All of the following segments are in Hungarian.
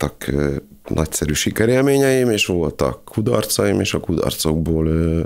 voltak nagyszerű sikerélményeim, és voltak kudarcaim, és a kudarcokból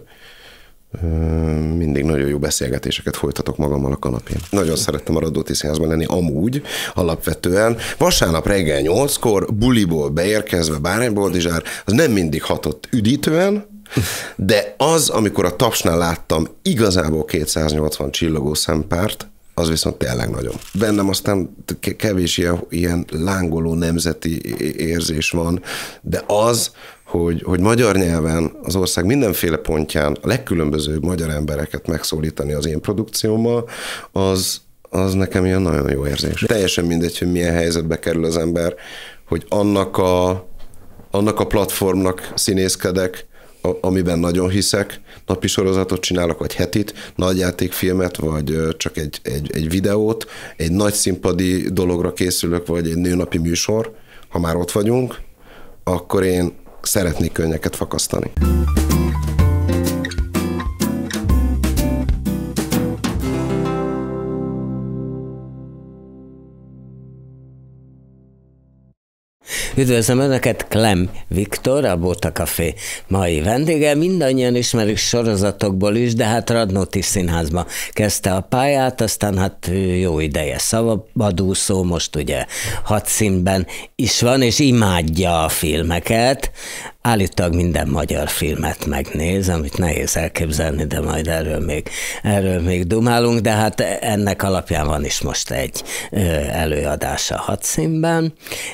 mindig nagyon jó beszélgetéseket folytatok magammal a kanapén. Nagyon szerettem a Radnóti Színházban lenni amúgy, alapvetően. Vasárnap reggel 8-kor, buliból beérkezve Bárány Boldizsár, az nem mindig hatott üdítően, de az, amikor a Tapsnál láttam igazából 280 csillogó szempárt, az viszont tényleg nagyon. Bennem aztán kevés ilyen lángoló nemzeti érzés van, de az, hogy magyar nyelven az ország mindenféle pontján a legkülönbözőbb magyar embereket megszólítani az én produkciómmal, az nekem ilyen nagyon jó érzés. Teljesen mindegy, hogy milyen helyzetbe kerül az ember, hogy annak a platformnak színészkedek, amiben nagyon hiszek, napi sorozatot csinálok, vagy hetit, nagyjátékfilmet, vagy csak egy videót, egy nagy színpadi dologra készülök, vagy egy nőnapi műsor, ha már ott vagyunk, akkor én szeretnék könnyeket fakasztani. Üdvözlöm Önöket, Klem Viktor, a Bóta Café mai vendége. Mindannyian ismerjük sorozatokból is, de hát Radnóti Színházba kezdte a pályát, aztán hát jó ideje szabadúszó, most ugye Hadszínben is van, és imádja a filmeket. Állítólag minden magyar filmet megnéz, amit nehéz elképzelni, de majd erről még dumálunk, de hát ennek alapján van is most egy előadása Hadszínben.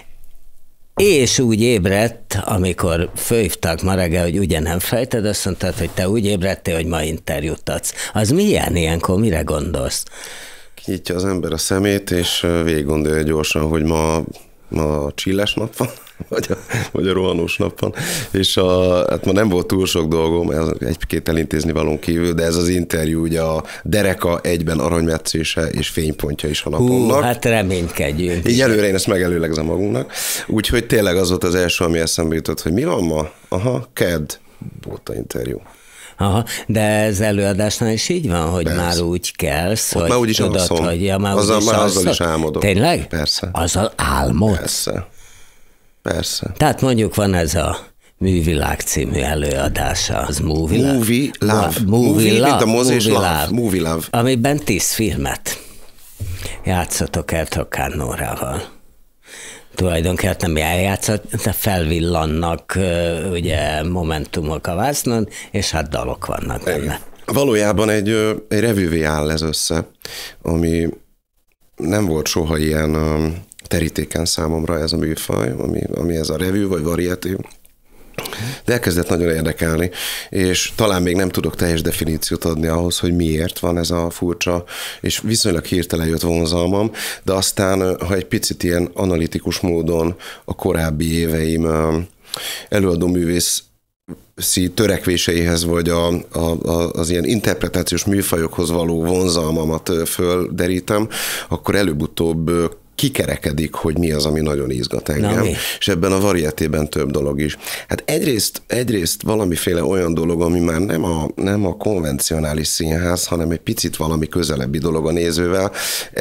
És úgy ébredt, amikor fölhívtak ma reggel, hogy ugye nem fejted, azt mondtad, hogy te úgy ébredtél, hogy ma interjút adsz. Az milyen ilyenkor, mire gondolsz? Kinyitja az ember a szemét, és végig gondolja gyorsan, hogy ma csillás nap van, vagy a rohanós nap van, és hát ma nem volt túl sok dolgom, egy-két elintézni valón kívül, de ez az interjú ugye a dereka egyben aranymetszése és fénypontja is a napomnak. Hát reménykedjünk. Így előre én ezt megelőlegzem magunknak. Úgyhogy tényleg az volt az első, ami eszembe jutott, hogy mi van ma? Aha, kedd, Bóta interjú. Aha, de ez előadásnál is így van, hogy persze. Már úgy kelsz, hogy már úgy is tudod, hogy azzal is álmodok. Tényleg? Persze. Azzal álmodsz? Persze. Tehát mondjuk van ez a Művilág című előadása. Az Movie Love. Movie, mint a mozi és Love. Movie Love. Amiben 10 filmet játszotok el Trokán Nórával. Tulajdonképpen nem eljátszott, de felvillannak ugye momentumok a vásznon, és hát dalok vannak benne. Valójában egy revűvé áll ez össze, ami nem volt soha ilyen terítéken számomra ez a műfaj, ami ez a revű vagy variety. De elkezdett nagyon érdekelni, és talán még nem tudok teljes definíciót adni ahhoz, hogy miért van ez a furcsa, és viszonylag hirtelen jött vonzalmam, de aztán, ha egy picit ilyen analitikus módon a korábbi éveim előadóművész törekvéseihez, vagy az ilyen interpretációs műfajokhoz való vonzalmamat földerítem, akkor előbb-utóbb kikerekedik, hogy mi az, ami nagyon izgat engem. És ebben a varietében több dolog is. Hát egyrészt valamiféle olyan dolog, ami már nem a konvencionális színház, hanem egy picit valami közelebbi dolog a nézővel.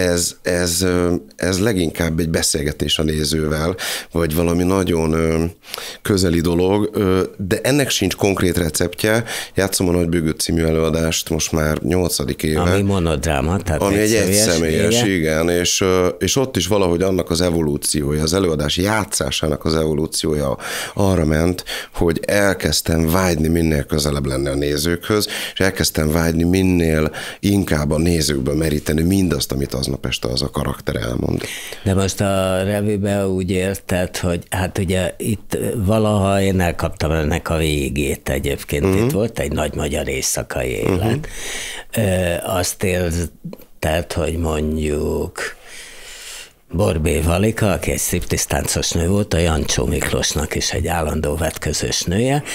Ez leginkább egy beszélgetés a nézővel, vagy valami nagyon közeli dolog, de ennek sincs konkrét receptje. Játszom a Nagy Bőgő című előadást most már 8. éve. Ami monodráma, tehát ami egy egyszemélyes, igen, és ott is valahogy annak az evolúciója, az előadás játszásának az evolúciója arra ment, hogy elkezdtem vágyni minél közelebb lenni a nézőkhöz, és elkezdtem vágyni minél inkább a nézőkből meríteni mindazt, amit aznap este az a karakter elmond. De most a revűben úgy érted, hogy hát ugye itt valaha én elkaptam ennek a végét egyébként. Itt volt egy nagy magyar éjszakai élet. Azt érted, hogy mondjuk Borbé Valika, aki egy striptisztáncos nő volt, a Jancsó Miklósnak is egy állandó vetközős nője,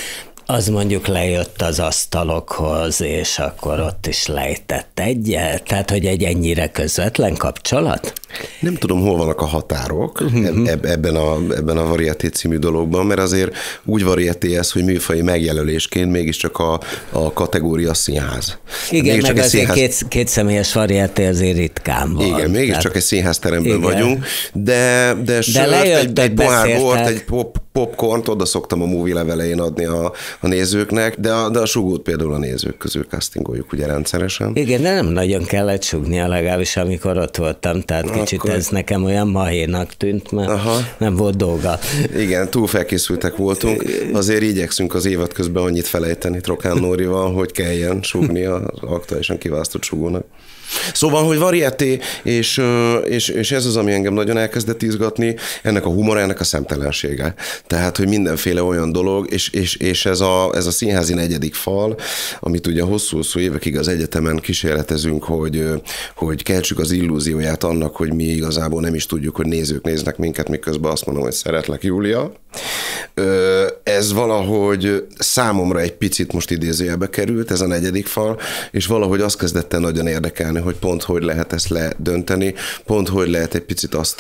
az mondjuk lejött az asztalokhoz, és akkor ott is lejtett egyet? Tehát, hogy egy ennyire közvetlen kapcsolat? Nem tudom, hol vannak a határok ebben a Varieté című dologban, mert azért úgy Varieté ez, hogy műfaji megjelölésként mégiscsak a kategória színház. Igen, meg azért két személyes Varieté azért ritkán van. Igen, mégiscsak egy színházteremben vagyunk, de sört, egy pohár bort, egy popcornt oda szoktam a Movie Lab elején adni a nézőknek, de a sugót például a nézők közül castingoljuk ugye rendszeresen. Igen, de nem nagyon kellett sugnia, legalábbis amikor ott voltam, tehát kicsit ez nekem olyan mahénak tűnt, mert nem volt dolga. Igen, túl felkészültek voltunk, azért igyekszünk az évad közben annyit felejteni Trokán Nórival, hogy kelljen sugni az aktuálisan kiválasztott sugónak. Szóval, hogy Varieté, és ez az, ami engem nagyon elkezdett izgatni, ennek a humor, ennek a szemtelensége. Tehát, hogy mindenféle olyan dolog, és ez a színházi negyedik fal, amit ugye hosszú-hosszú évekig az egyetemen kísérletezünk, hogy keltsük az illúzióját annak, hogy mi igazából nem is tudjuk, hogy nézők néznek minket, miközben azt mondom, hogy szeretlek, Júlia. Ez valahogy számomra egy picit most idézőjelbe került, ez a negyedik fal, és valahogy azt kezdett el nagyon érdekelni, hogy pont hogy lehet ezt ledönteni, pont hogy lehet egy picit azt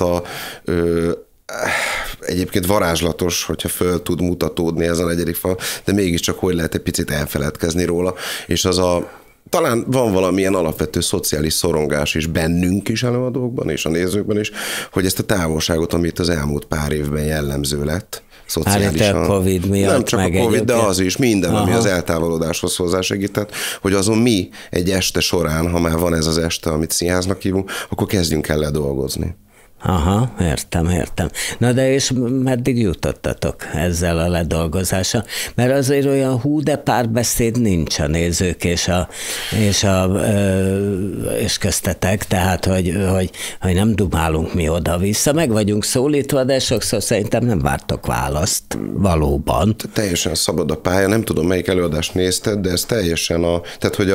egyébként varázslatos, hogyha föl tud mutatódni ez a negyedik fal, de mégiscsak hogy lehet egy picit elfeledkezni róla, és talán van valamilyen alapvető szociális szorongás is bennünk is előadókban, és a nézőkben is, hogy ezt a távolságot, amit az elmúlt pár évben jellemző lett, szociálisan. A Covid miatt. Nem csak a Covid, de az is, minden, ami az eltávolodáshoz hozzásegített, hogy azon mi egy este során, ha már van ez az este, amit színháznak hívunk, akkor kezdjünk el ledolgozni. Aha, értem. Na de és meddig jutottatok ezzel a ledolgozással? Mert azért olyan de párbeszéd nincs a nézők és köztetek, tehát, hogy nem dumálunk mi oda-vissza, meg vagyunk szólítva, de sokszor szerintem nem vártok választ valóban. Teljesen szabad a pálya, nem tudom, melyik előadást nézted, de ez teljesen tehát, hogy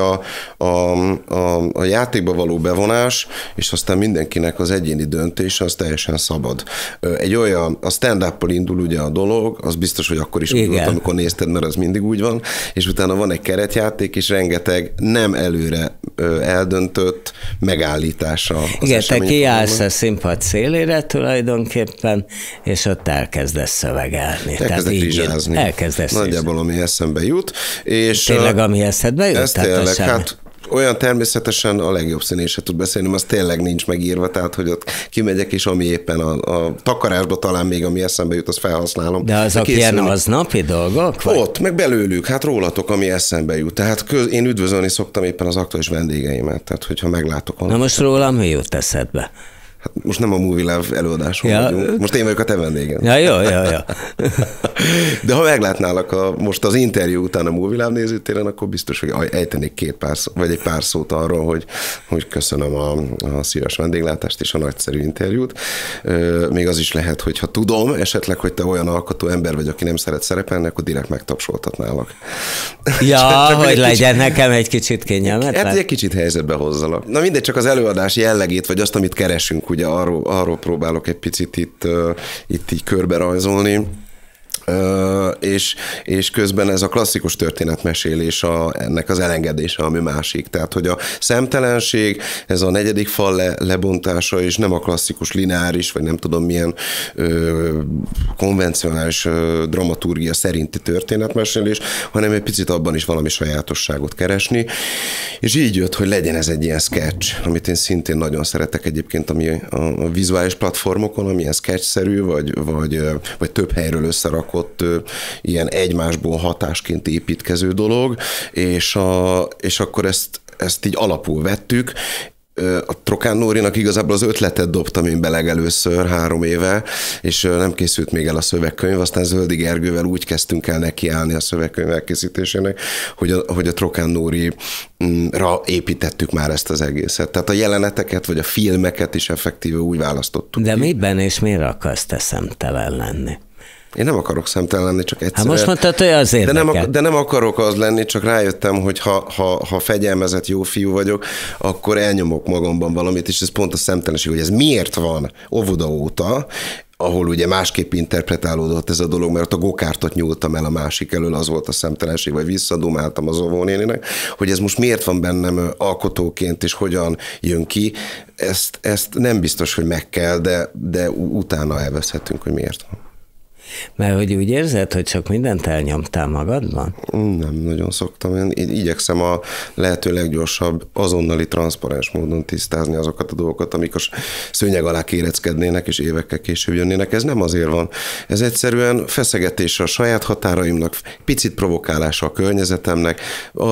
a játékba való bevonás, és aztán mindenkinek az egyéni döntés, az teljesen szabad. A stand-up-pal indul ugye a dolog, az biztos, hogy akkor is úgy volt, amikor nézted, mert az mindig úgy van, és utána van egy keretjáték, és rengeteg nem előre eldöntött megállítása. Igen, te kiállsz a színpad szélére tulajdonképpen, és ott elkezdesz szövegelni. Elkezdek rizsázni. Nagyjából, ami eszembe jut. És tényleg, ami eszedbe jut? Ez tényleg, olyan természetesen a legjobb színése tud beszélni, az tényleg nincs megírva, tehát hogy ott kimegyek, és ami éppen a takarásba talán még, ami eszembe jut, azt felhasználom. De azok ilyen aznapi dolgok? Vagy? Ott, meg belőlük, rólatok, ami eszembe jut. Tehát én üdvözölni szoktam éppen az aktuális vendégeimet, tehát hogyha meglátok valamit. Na most rólam mi jut eszedbe? Hát most nem a Movie Lab előadáson vagyunk. Most én vagyok a te vendégem. Ja, jó. De ha meglátnálak most az interjú után a Movie Lab nézőtéren, akkor biztos, hogy ejtenék egy pár szót arról, hogy köszönöm a szíves vendéglátást és a nagyszerű interjút. Még az is lehet, hogy ha tudom esetleg, hogy te olyan alkotó ember vagy, aki nem szeret szerepelni, akkor direkt megtapsoltatnálak. Ja, csak hogy legyen nekem egy kicsit kényelmetlen. Hát egy kicsit helyzetbe hozzalak. Na mindegy, csak az előadás jellegét, vagy azt, amit keresünk, ugye arról próbálok egy picit itt így körberajzolni. És közben ez a klasszikus történetmesélés ennek az elengedése, ami másik. Tehát, hogy a szemtelenség, ez a negyedik fal lebontása, és nem a klasszikus lineáris, vagy nem tudom milyen konvencionális dramaturgia szerinti történetmesélés, hanem egy picit abban is valami sajátosságot keresni. És így jött, hogy legyen ez egy ilyen sketch, amit én szintén nagyon szeretek egyébként, ami a vizuális platformokon, ami ilyen sketch-szerű, vagy több helyről összerakott ilyen egymásból hatásként építkező dolog, és akkor ezt így alapul vettük. A Trokán Nórinak igazából az ötletet dobtam én be legelőször 3 éve, és nem készült még el a szövegkönyv, aztán Zöldi Gergővel úgy kezdtünk el nekiállni a szövegkönyv elkészítésének, hogy a Trokán Nóri-ra építettük már ezt az egészet. Tehát a jeleneteket, vagy a filmeket is effektíve úgy választottuk. De miben és miért akarsz te szemtelen lenni? Én nem akarok szemtelen lenni, csak egyszerűen. Hát most mondtad, hogy az érdekel. De nem akarok az lenni, csak rájöttem, hogy ha fegyelmezett jó fiú vagyok, akkor elnyomok magamban valamit, és ez pont a szemtelenség, hogy ez miért van óvoda óta, ahol ugye másképp interpretálódott ez a dolog, mert a gokártot nyúltam el a másik elől, az volt a szemtelenség, vagy visszadumáltam az óvónéninek, hogy ez most miért van bennem alkotóként, és hogyan jön ki, ezt nem biztos, hogy meg kell, de utána elveszhetünk, hogy miért van. Mert hogy úgy érzed, hogy csak mindent elnyomtál magadban? Nem nagyon szoktam. Én igyekszem a lehető leggyorsabb, azonnali, transzparens módon tisztázni azokat a dolgokat, amik a szőnyeg alá kéreckednének, és évekkel később jönnének. Ez nem azért van. Ez egyszerűen feszegetése a saját határaimnak, picit provokálása a környezetemnek,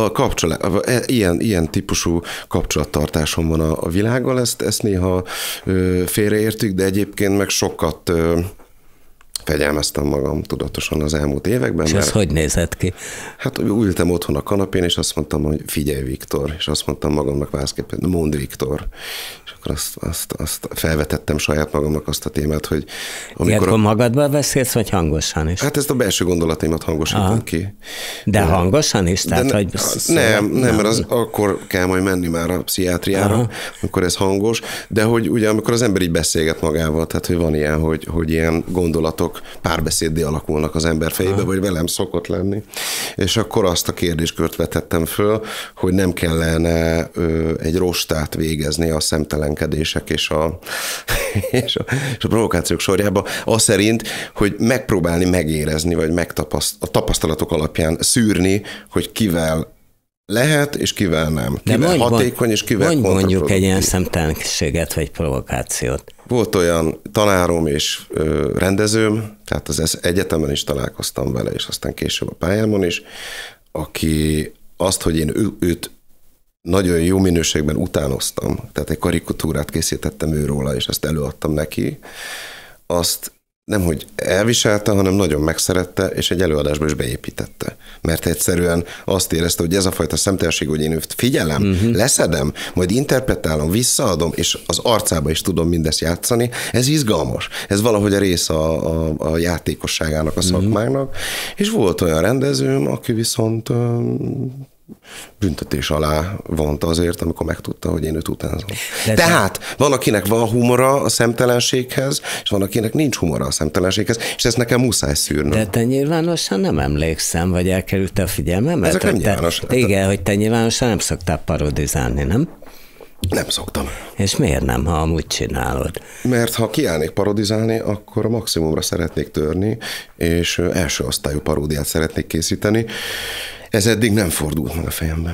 ilyen típusú kapcsolattartásom van a világgal, ezt néha félreértük, de egyébként meg sokat fegyelmeztem magam tudatosan az elmúlt években. És ez hogy nézett ki? Hát ültem otthon a kanapén, és azt mondtam, hogy figyelj, Viktor, és azt mondtam magamnak válaszképpen, mondd, Viktor. És akkor azt felvetettem saját magamnak azt a témát, hogy amikor magadban beszélsz, vagy hangosan is? Hát ezt a belső gondolataimat hangosítom ki. De hangosan is? Tehát, hogy nem, mert az akkor kell majd menni már a pszichiátriára, amikor ez hangos, de hogy ugye amikor az ember így beszélget magával, tehát hogy van ilyen, hogy ilyen gondolatok párbeszéddé alakulnak az ember fejébe, vagy velem szokott lenni. És akkor azt a kérdéskört vetettem föl, hogy nem kellene egy rostát végezni a szemtelenkedések és a provokációk sorjába, az szerint, hogy megpróbálni megérezni, vagy a tapasztalatok alapján szűrni, hogy kivel lehet, és kivel nem. Kivel hatékony, és kivel kontraproduktív. Mondjuk egy ilyen szemtelenséget, vagy provokációt. Volt olyan tanárom és rendezőm, tehát az egyetemen is találkoztam vele, és aztán később a pályámon is, aki azt, hogy én őt nagyon jó minőségben utánoztam, tehát egy karikatúrát készítettem őróla, és ezt előadtam neki, azt nemhogy elviselte, hanem nagyon megszerette, és egy előadásba is beépítette. Mert egyszerűen azt érezte, hogy ez a fajta szemtelenség, hogy én őt figyelem, leszedem, majd interpretálom, visszaadom, és az arcába is tudom mindezt játszani, ez izgalmas. Ez valahogy a része a játékosságának, a szakmának. És volt olyan rendezőm, aki viszont büntetés alá vonta azért, amikor megtudta, hogy én őt utánzom. Tehát van, akinek van humora a szemtelenséghez, és van, akinek nincs humora a szemtelenséghez, és ezt nekem muszáj szűrnöm. De te nyilvánosan nem emlékszem, vagy elkerült a figyelmemet? Ezek nem nyilvános. Igen, hogy te nyilvánosan nem szoktál parodizálni, nem? Nem szoktam. És miért nem, ha amúgy csinálod? Mert ha kiállnék parodizálni, akkor a maximumra szeretnék törni, és első osztályú paródiát szeretnék készíteni. Ez eddig nem fordult meg a fejemben.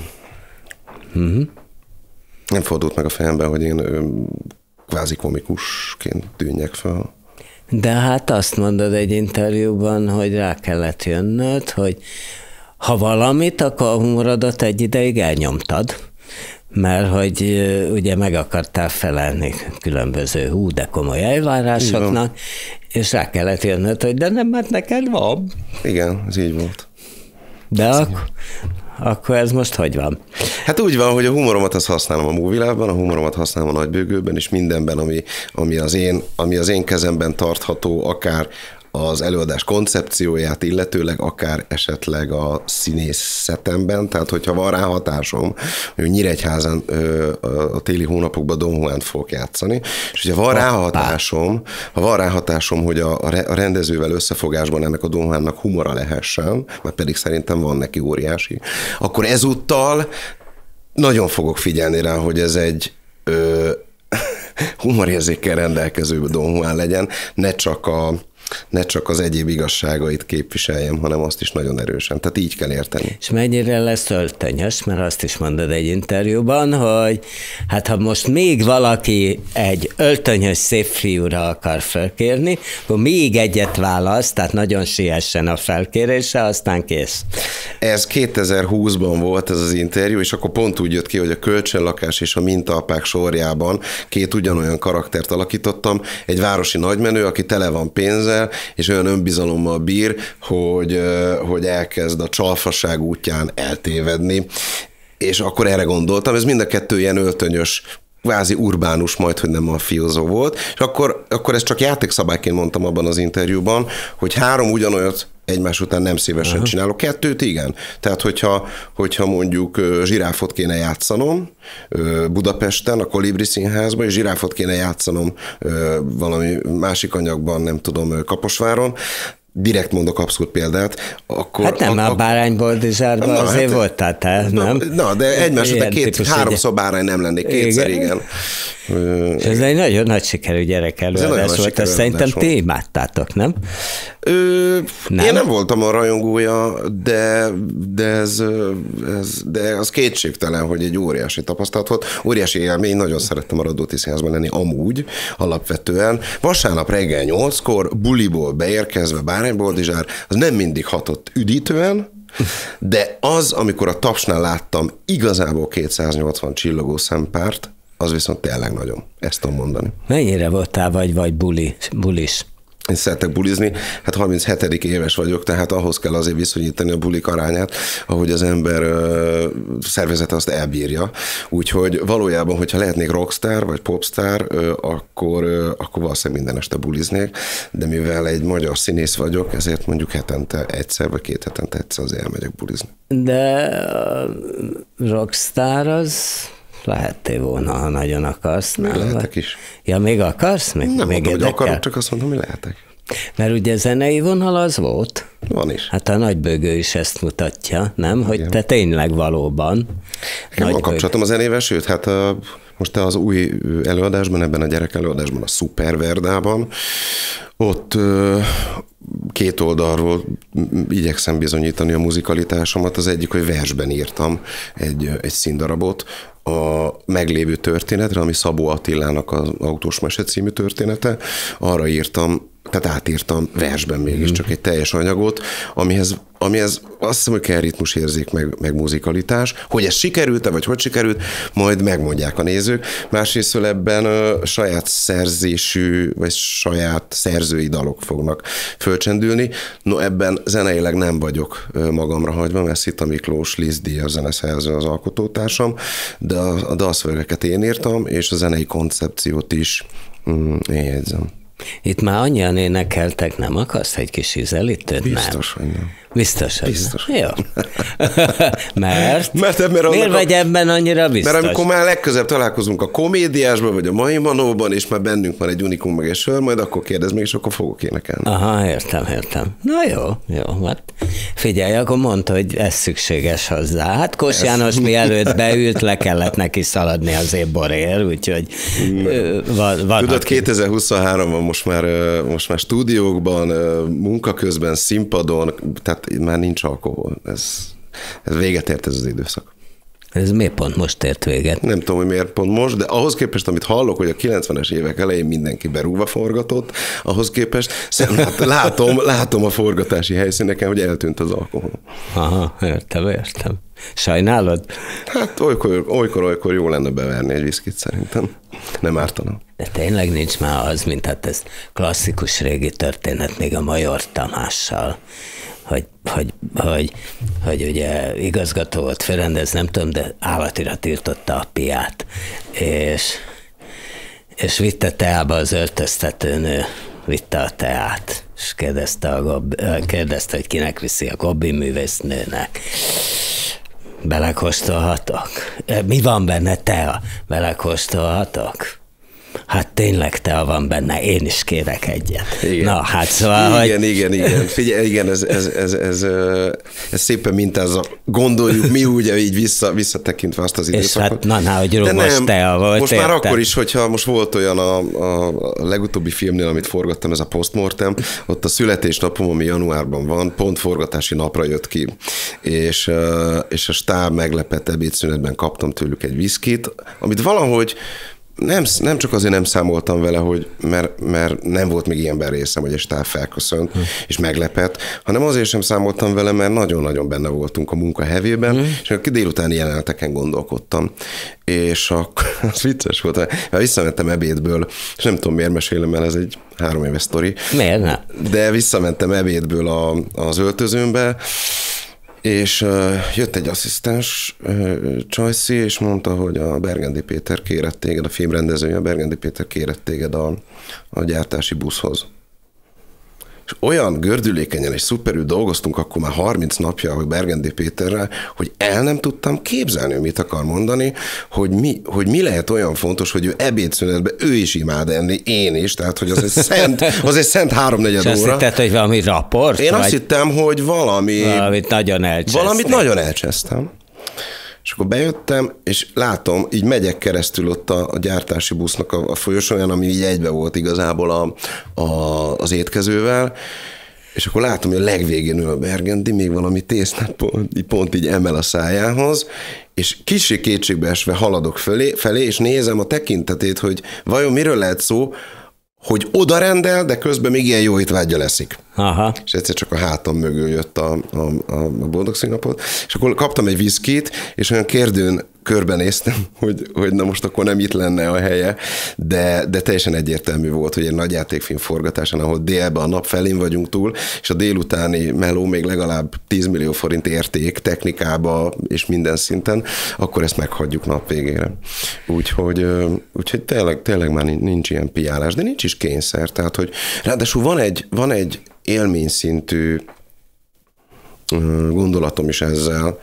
Nem fordult meg a fejemben, hogy én kvázi komikusként tűnjek fel. De hát azt mondod egy interjúban, hogy rá kellett jönnöd, hogy ha valamit, akkor a humorodat egy ideig elnyomtad, mert hogy ugye meg akartál felelni különböző de komoly elvárásoknak, és rá kellett jönnöd, hogy de nem, mert neked van. Igen, ez így volt. De akkor ez most hogy van? Hát úgy van, hogy a humoromat azt használom a Movilabban, a humoromat használom a Nagybőgőben, és mindenben, ami az én kezemben tartható, akár az előadás koncepcióját illetőleg, akár esetleg a színészetemben, tehát hogyha van rá hatásom, hogy Nyíregyházán a téli hónapokban Don Juant fogok játszani, és hogyha van rá hatásom, hogy a rendezővel összefogásban ennek a Don Juannak humora lehessen, mert pedig szerintem van neki óriási, akkor ezúttal nagyon fogok figyelni rá, hogy ez egy humorérzékkel rendelkező Don Juan legyen, ne csak az egyéb igazságait képviseljem, hanem azt is nagyon erősen. Tehát így kell érteni. És mennyire lesz öltönyös, mert azt is mondod egy interjúban, hogy hát ha most még valaki egy öltönyös szép fiúra akar felkérni, akkor még egyet válasz, tehát nagyon siessen a felkérése, aztán kész. Ez 2020-ban volt ez az interjú, és akkor pont úgy jött ki, hogy a Kölcsönlakás és a Mintaapák sorjában két ugyanolyan karaktert alakítottam, egy városi nagymenő, aki tele van pénzzel, és olyan önbizalommal bír, hogy elkezd a csalfaság útján eltévedni. És akkor erre gondoltam, ez mind a kettő ilyen öltönyös kvázi urbánus, majd, hogy nem mafiózó volt, és akkor ezt csak játékszabályként mondtam abban az interjúban, hogy 3 ugyanolyat egymás után nem szívesen csinálok, 2 igen. Tehát, hogyha mondjuk zsiráfot kéne játszanom Budapesten, a Kolibri Színházban, és zsiráfot kéne játszanom valami másik anyagban, nem tudom, Kaposváron, direkt mondok abszurd példát, akkor... Hát nem, a Bárányboldizsárban azért voltál te, nem? Na, de egymás után 2-3 bárány nem lennék, kétszer, igen. És ez egy nagyon nagy sikerű gyerekelőadás volt, ezt szerintem ti imádtátok, nem? Én nem voltam a rajongója, de az kétségtelen, hogy egy óriási tapasztalat volt. Óriási élmény, nagyon szerettem a Radnóti Színházban lenni amúgy, alapvetően. Vasárnap reggel 8-kor, buliból beérkezve Bárányboldizsár, az nem mindig hatott üdítően, de az, amikor a Tapsnál láttam igazából 280 csillogó szempárt, az viszont tényleg nagyon. Ezt tudom mondani. Mennyire voltál vagy bulis? Én szeretek bulizni, hát 37. éves vagyok, tehát ahhoz kell azért viszonyítani a bulik arányát, ahogy az ember szervezete azt elbírja. Úgyhogy valójában, hogyha lehetnék rockstar vagy popstar, akkor valószínűleg minden este buliznék, de mivel egy magyar színész vagyok, ezért mondjuk hetente egyszer, vagy 2 hetente egyszer azért elmegyek bulizni. De rockstar az... Lehettél volna, ha nagyon akarsz. Még lehetek is. Ja, még akarsz? Nem mondom, hogy akarok, csak azt mondom, hogy lehetek. Mert ugye zenei vonal az volt. Van is. Hát a Nagybögő is ezt mutatja, nem? Hogy igen. Te tényleg valóban. Van kapcsolatom a zenével, sőt, hát most az új előadásban, ebben a gyerek előadásban, a Superverdában, ott 2 oldalról igyekszem bizonyítani a muzikalitásomat. Az egyik, hogy versben írtam egy színdarabot a meglévő történetre, ami Szabó Attilának az Autós Mese című története. Arra írtam, tehát átírtam versben mégiscsak egy teljes anyagot, amihez azt hiszem, hogy kell ritmusérzék, meg muzikalitás. Hogy ez sikerült-e, vagy hogy sikerült, majd megmondják a nézők. Másrészt ebben saját szerzésű, vagy saját szerzői dalok fognak fölcsendülni. No, ebben zeneileg nem vagyok magamra hagyva, mert Szita Miklós, Liszt Díjas zeneszerző az alkotótársam, de a dalszövegeket én írtam, és a zenei koncepciót is én jegyzem. Itt már annyian énekeltek, nem akarsz egy kis ízelítőt? Biztos, hogy nem. Biztos, hogy biztos. Nem. Jó. Mert miért vagy ebben annyira biztos? Mert amikor már legközebb találkozunk a Komédiásban, vagy a Mai Manóban, és már bennünk van egy unikum meg egy sör, majd akkor kérdezz meg, és akkor fogok énekelni. Aha, értem. Na jó. Hát figyelj, akkor mondta, hogy ez szükséges hozzá. Hát Kos János mielőtt beült, le kellett neki szaladni az borért, úgyhogy van. Tudod, 2023-ban most már stúdiókban, munka közben, színpadon, tehát már nincs alkohol. Ez véget ért ez az időszak. Ez miért pont most ért véget? Nem tudom, hogy miért pont most, de ahhoz képest, amit hallok, hogy a 90-es évek elején mindenki berúgva forgatott, ahhoz képest látom a forgatási helyszíneken, hogy eltűnt az alkohol. Aha, értem. Sajnálod? Hát olykor jó lenne beverni egy viszkit szerintem. Nem ártana. De tényleg nincs már az, mint hát ez klasszikus régi történet még a Major Tamással, hogy ugye igazgató volt, fölrendez, nem tudom, de állatira tiltotta a piát, és vitte teába az öltöztetőnő, vitte a teát, és kérdezte, hogy kinek viszi, a Gobbi művésznőnek. Belekóstolhatok? Mi van benne, tea? Belekóstolhatok? Hát tényleg tea van benne, én is kérek egyet. Igen. Na, hát szóval, Igen. Figyelj, igen, ez szépen mintázza. Gondoljuk mi ugye így visszatekintve azt az időszakot. És hát hogy rúgos tea volt. Most már akkor is, hogyha most volt olyan a legutóbbi filmnél, amit forgattam, ez a Postmortem, ott a születésnapom, ami januárban van, pont forgatási napra jött ki, és a stáb meglepett ebédszünetben kaptam tőlük egy viszkit, amit valahogy nem csak azért nem számoltam vele, mert nem volt még ilyenben részem, hogy egy stáb felköszönt és meglepett, hanem azért sem számoltam vele, mert nagyon-nagyon benne voltunk a munka hevében, és a délutáni jeleneteken gondolkodtam. És akkor az vicces volt, mert visszamentem ebédből, és nem tudom miért mesélem, mert ez egy 3 éves sztori. Miért nem? De visszamentem ebédből az öltözőmbe, És jött egy asszisztens Csajci, és mondta, hogy a Bergendi Péter kérett téged, a filmrendezője, a Bergendi Péter kérett téged a gyártási buszhoz. És olyan gördülékenyen és szuperül dolgoztunk akkor már 30 napja a Bergendi Péterrel, hogy el nem tudtam képzelni, hogy mit akar mondani, hogy mi lehet olyan fontos, hogy ő ebédszünetben ő is imád enni, én is, tehát hogy az egy szent 3-4 óra. És azt hitted, hogy valami raport? Én azt hittem, hogy valamit nagyon elcsesztem. És akkor bejöttem, és látom, így megyek keresztül ott a gyártási busznak a folyosóján, ami így egybe volt igazából az étkezővel, és akkor látom, hogy a legvégén ül a Bergendi, még valami tésztát pont így emel a szájához, és kissé kétségbe esve haladok felé, és nézem a tekintetét, hogy vajon miről lehet szó, hogy oda rendel, de közben még ilyen jó étvágya leszik. Aha. És egyszer csak a hátam mögül jött a boldog színapot, és akkor kaptam egy viszkit, és olyan kérdőn körbenéztem, hogy na most akkor nem itt lenne a helye, de teljesen egyértelmű volt, hogy egy nagyjátékfilm forgatásán, ahol délben a nap felén vagyunk túl, és a délutáni meló még legalább 10 millió forint érték technikába és minden szinten, akkor ezt meghagyjuk nap végére. Úgyhogy tényleg már nincs ilyen piálás, de nincs is kényszer, tehát hogy ráadásul van egy élményszintű gondolatom is ezzel,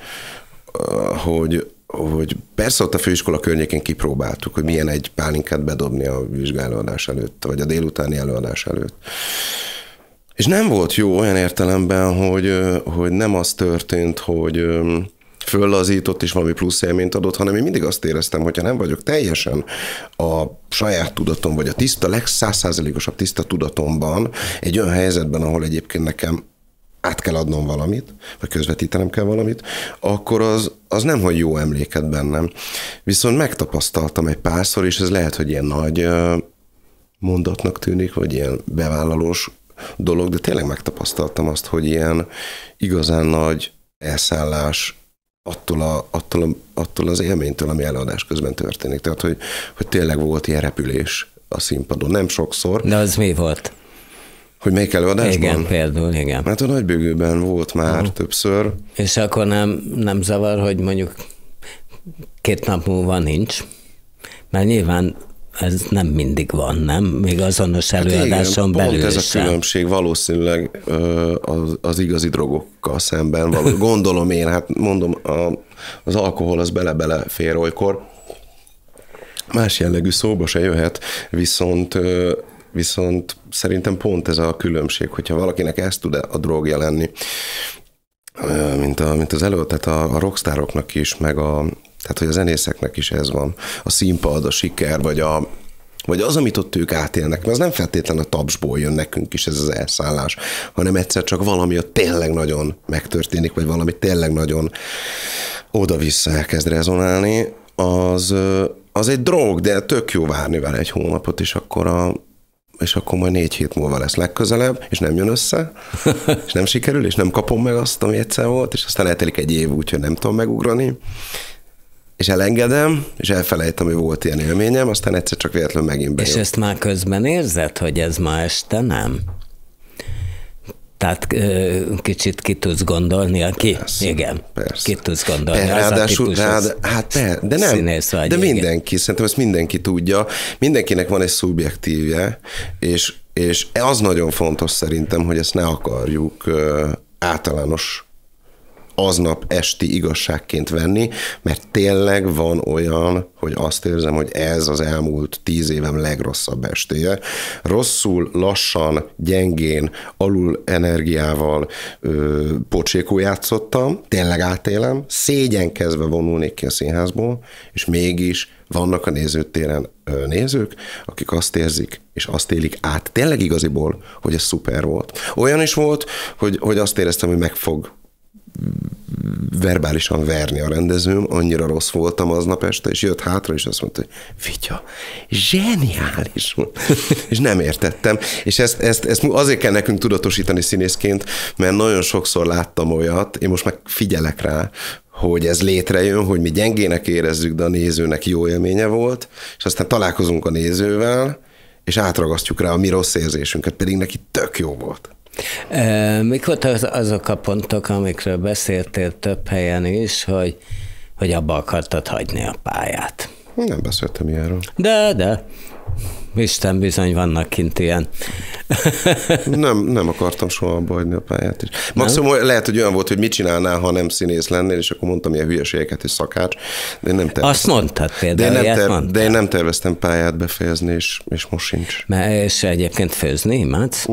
hogy persze ott a főiskola környékén kipróbáltuk, hogy milyen egy pálinkát bedobni a vizsgálódás előtt, vagy a délutáni előadás előtt. És nem volt jó olyan értelemben, hogy nem az történt, hogy föllazított és valami plusz élményt adott, hanem én mindig azt éreztem, hogyha nem vagyok teljesen a saját tudatom, vagy a tiszta, 100%-osabb tiszta tudatomban egy olyan helyzetben, ahol egyébként nekem át kell adnom valamit, vagy közvetítenem kell valamit, akkor az nem hagy jó emléket bennem. Viszont megtapasztaltam egy párszor, és ez lehet, hogy ilyen nagy mondatnak tűnik, vagy ilyen bevállalós dolog, de tényleg megtapasztaltam azt, hogy ilyen igazán nagy elszállás attól az élménytől, ami előadás közben történik. Tehát, hogy tényleg volt ilyen repülés a színpadon. Nem sokszor. De az mi volt? Hogy melyik előadásban? Igen, például, igen. Hát a Nagybőgőben volt már többször. És akkor nem zavar, hogy mondjuk 2 nap múlva nincs? Mert nyilván ez nem mindig van, nem? Még azonos előadáson igen, belül pont ez a különbség valószínűleg az igazi drogokkal szemben. Gondolom én, hát mondom, az alkohol az bele-bele fér olykor. Más jellegű szóba se jöhet, viszont szerintem pont ez a különbség, hogyha valakinek ez tud a drogja lenni, mint az előtt, tehát a rockstároknak is, tehát hogy a zenészeknek is ez van. A színpad, a siker, vagy az, amit ott ők átélnek, mert az nem feltétlenül a tapsból jön nekünk is ez az elszállás, hanem egyszer csak valami ott tényleg nagyon megtörténik, vagy valami tényleg nagyon oda-vissza elkezd rezonálni, az egy drog, de tök jó várni vele egy hónapot, és akkor majd 4 hét múlva lesz legközelebb, és nem jön össze, és nem sikerül, és nem kapom meg azt, ami egyszer volt, és aztán eltelik egy év úgy, hogy nem tudom megugrani, és elengedem, és elfelejtem, hogy volt ilyen élményem, aztán egyszer csak véletlenül megint bejön. És ezt már közben érzed, hogy ez ma este nem? Tehát kicsit ki tudsz gondolni, igen, ki tudsz gondolni. Ráadásul, de nem, de mindenki, szerintem ezt mindenki tudja, mindenkinek van egy szubjektívje, és az nagyon fontos szerintem, hogy ezt ne akarjuk általános aznap esti igazságként venni, mert tényleg van olyan, hogy azt érzem, hogy ez az elmúlt 10 évem legrosszabb estéje. Rosszul, lassan, gyengén, alul energiával pocsékul játszottam, tényleg átélem, szégyenkezve vonulnék ki a színházból, és mégis vannak a nézőtéren nézők, akik azt érzik, és azt élik át tényleg igaziból, hogy ez szuper volt. Olyan is volt, hogy azt éreztem, hogy meg fog verbálisan verni a rendezőm, annyira rossz voltam aznap este, és jött hátra, és azt mondta, hogy Vitya, zseniális volt. És nem értettem. És ezt azért kell nekünk tudatosítani színészként, mert nagyon sokszor láttam olyat, én most meg figyelek rá, hogy ez létrejön, hogy mi gyengének érezzük, de a nézőnek jó élménye volt, és aztán találkozunk a nézővel, és átragasztjuk rá a mi rossz érzésünket, pedig neki tök jó volt. Mik voltak azok a pontok, amikről beszéltél több helyen is, hogy abba akartad hagyni a pályát? Nem beszéltem ilyenről. De. Isten bizony vannak kint ilyen. Nem akartam soha abba hagyni a pályát is. Maximum lehet, hogy olyan volt, hogy mit csinálnál, ha nem színész lennél, és akkor mondtam ilyen hülyeségeket, hogy szakács. De én nem azt mondtad például, de én nem terveztem pályát befejezni, és most sincs. És egyébként főzni imádsz?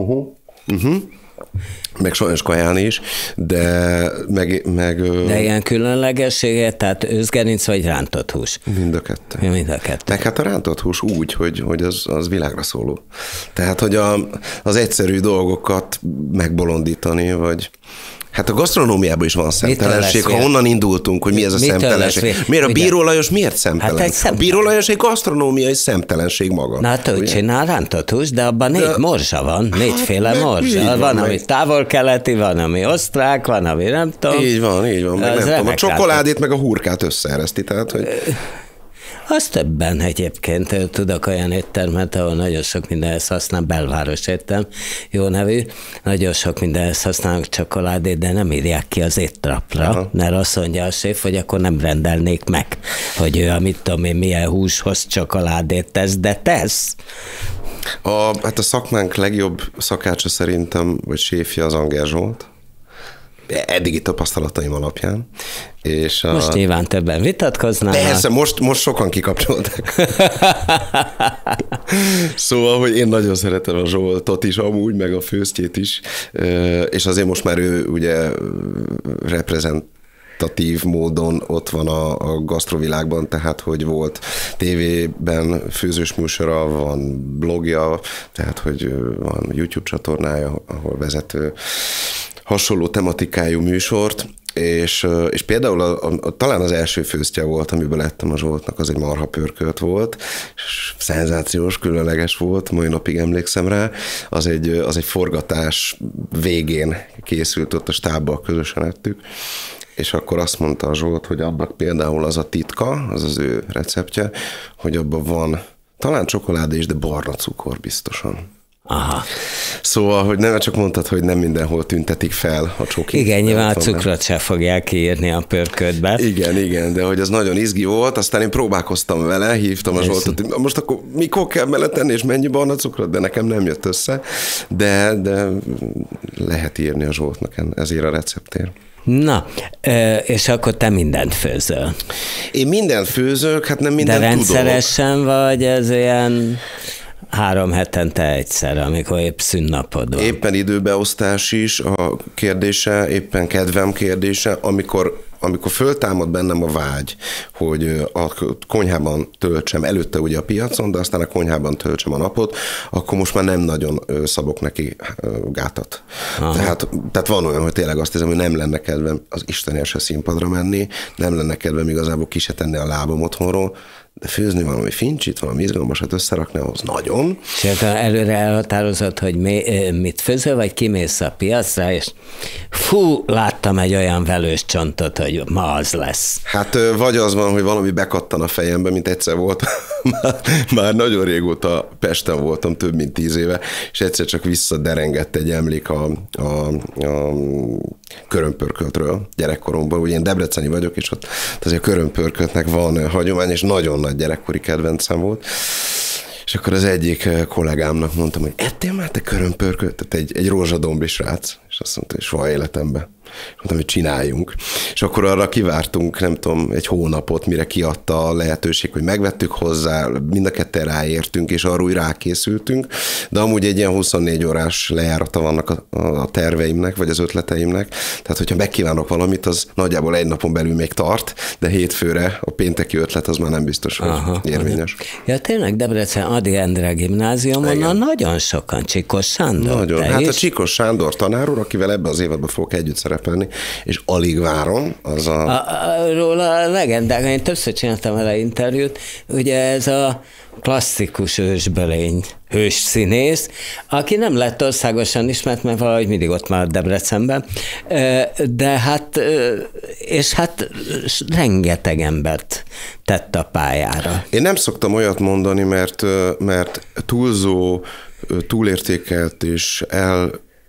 Meg sajnos kajálni is, de De ilyen különlegessége, tehát őszgerinc vagy rántott hús? Mind a kettő. Mind a kettő. Meg hát a rántott hús úgy, hogy az világra szóló. Tehát, hogy az egyszerű dolgokat megbolondítani, vagy... Hát a gasztronómiában is van szemtelenség, ha onnan indultunk, hogy mi ez a szemtelenség. Miért a Bíró Lajos miért szemtelen? Hát a Bíró Lajos egy gasztronómiai szemtelenség maga. Na hát ő csinál rántott hús, de abban 4 morzsa van, 4-féle morzsa. Van, ami távol-keleti, van, ami osztrák, van, ami nem tudom. Így van. Meg nem tudom, a csokoládét meg a hurkát összeereszti, tehát, hogy... Az többen egyébként. Tudok olyan éttermet, ahol nagyon sok mindenhez használ, Belváros étterem, jó nevű, nagyon sok mindenhez használnak csokoládét, de nem írják ki az éttrapra, mert azt mondja a séf, hogy akkor nem rendelnék meg, hogy ő, amit tudom én, milyen húshoz csokoládét tesz, de tesz. Hát a szakmánk legjobb szakácsa szerintem, vagy séfje az Anger Zsolt, eddigi tapasztalataim alapján. És most nyilván többen vitatkoznak. Persze, most sokan kikapcsolták. Szóval, hogy én nagyon szeretem a Zsoltot is amúgy, meg a főztjét is, és azért most már ő ugye reprezentatív módon ott van a gasztrovilágban, tehát hogy volt tévében főzős műsora, van blogja, tehát hogy van YouTube csatornája, ahol vezető hasonló tematikájú műsort, és például talán az első főztje volt, amiből lettem a Zsoltnak, az egy marha pörkölt volt, és szenzációs, különleges volt, mai napig emlékszem rá, az egy forgatás végén készült, ott a stábbal közösen ettük, és akkor azt mondta a Zsolt, hogy annak például az a titka, az az ő receptje, hogy abban van talán csokoládé is, de barna cukor biztosan. Aha. Szóval, hogy nem csak mondtad, hogy nem mindenhol tüntetik fel a csokit. Igen, nyilván a cukrot se fogják kiírni a pörködbe. Igen, de hogy az nagyon izgi volt, aztán én próbálkoztam vele, hívtam a Zsoltot, hogy most akkor mikor kell beletenni, és mennyi barna cukrot, de nekem nem jött össze, de lehet írni a Zsoltnak ezért a receptért. Na, és akkor te mindent főzöl. Én mindent főzök, hát nem mindent tudok. De rendszeresen vagy ez ilyen 3 hetente egyszer, amikor épp szünnapod van? Éppen időbeosztás is a kérdése, éppen kedvem kérdése, amikor föltámad bennem a vágy, hogy a konyhában töltsem, előtte ugye a piacon, de aztán a konyhában töltsem a napot, akkor most már nem nagyon szabok neki gátat. Tehát van olyan, hogy tényleg azt hiszem, hogy nem lenne kedvem az Istenért se színpadra menni, nem lenne kedvem igazából ki se tenni a lábam otthonról, de főzni valami fincsit, valami izgalmasat összerakni, ahhoz nagyon. És előre elhatározod, hogy mit főzöl, vagy kimész a piacra, és fú, láttam egy olyan velős csontot, hogy ma az lesz. Hát vagy az van, hogy valami bekattan a fejembe, mint egyszer volt. Már nagyon régóta Pesten voltam, több mint 10 éve, és egyszer csak visszaderengett egy emlék a körömpörköltről gyerekkoromban. Ugye én debreceni vagyok, és ott azért a körömpörköltnek van hagyomány, és nagyon nagy gyerekkori kedvencem volt. És akkor az egyik kollégámnak mondtam, hogy ettél már te körömpörkölt? Tehát egy rózsadombri srác. És azt mondta, hogy soha életemben. Mondtam, hogy csináljunk. És akkor arra kivártunk, nem tudom, egy hónapot, mire kiadta a lehetőség, hogy megvettük hozzá, mind a ketten ráértünk, és arra úgy rákészültünk. De amúgy egy ilyen 24 órás lejárata vannak a terveimnek, vagy az ötleteimnek. Tehát, hogyha megkívánok valamit, az nagyjából egy napon belül még tart, de hétfőre a pénteki ötlet az már nem biztos, hogy érvényes. Ja, tényleg Debrecen Ady Endre gimnáziumon nagyon sokan, Csikos Sándor. Nagyon. Hát a Csikos Sándor tanár úr, akivel ebbe az évadban fogok együtt szerepelni, és alig várom. Róla a legendák, én többször csináltam vele interjút, ugye ez a klasszikus ősbölény hős színész, aki nem lett országosan ismert, mert valahogy mindig ott maradt Debrecenben, de hát, és hát rengeteg embert tett a pályára. Én nem szoktam olyat mondani, mert túlzó, túlértékelt és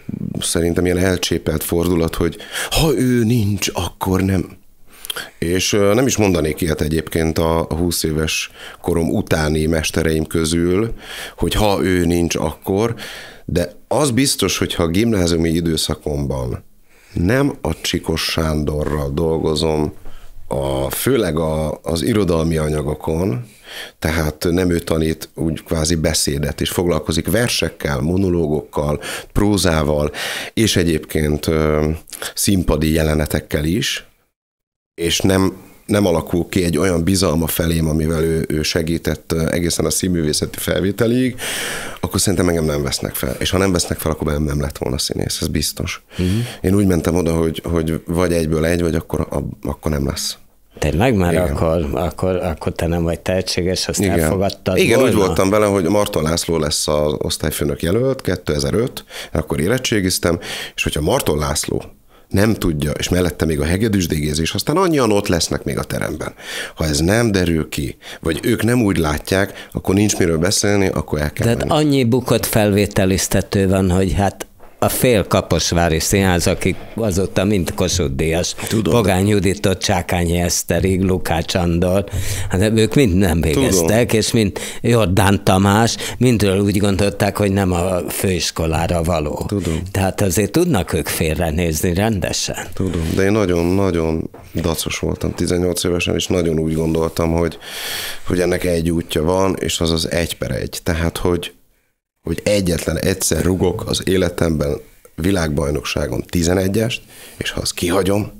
szerintem ilyen elcsépelt fordulat, hogy ha ő nincs, akkor nem. És nem is mondanék ilyet egyébként a 20 éves korom utáni mestereim közül, hogy ha ő nincs, akkor, de az biztos, hogy ha a gimnáziumi időszakomban nem a Csikos Sándorral dolgozom, főleg az irodalmi anyagokon, tehát nem ő tanít úgy kvázi beszédet, és foglalkozik versekkel, monológokkal, prózával, és egyébként színpadi jelenetekkel is, és nem alakul ki egy olyan bizalma felém, amivel ő segített egészen a színművészeti felvételig, akkor szerintem engem nem vesznek fel. És ha nem vesznek fel, akkor nem lett volna színész, ez biztos. Én úgy mentem oda, hogy vagy egyből egy, vagy akkor nem lesz. Tényleg már akkor te nem vagy tehetséges, azt igen. Elfogadtad igen, volna? Úgy voltam vele, hogy Marton László lesz az osztályfőnök jelölt, 2005, akkor érettségiztem, és hogyha Marton László nem tudja, és mellette még a hegedűsdégézés, aztán annyian ott lesznek még a teremben. Ha ez nem derül ki, vagy ők nem úgy látják, akkor nincs miről beszélni, akkor el kell Tehát menni. annyi bukott felvételiztető van, hogy hát a fél Kaposvári Színház, akik azóta mind Kossuth-díjas, Pogány Judittól Csákányi Eszterig, Lukács Andor, hát ők mind nem végeztek, és mind Jordán Tamás, mindről úgy gondolták, hogy nem a főiskolára való. Tudom. Tehát azért tudnak ők félrenézni rendesen. Tudom, de én nagyon-nagyon dacos voltam 18 évesen, és nagyon úgy gondoltam, hogy ennek egy útja van, és az az 1/1. Tehát, hogy egyetlen egyszer rugok az életemben világbajnokságon 11-est, és ha azt kihagyom,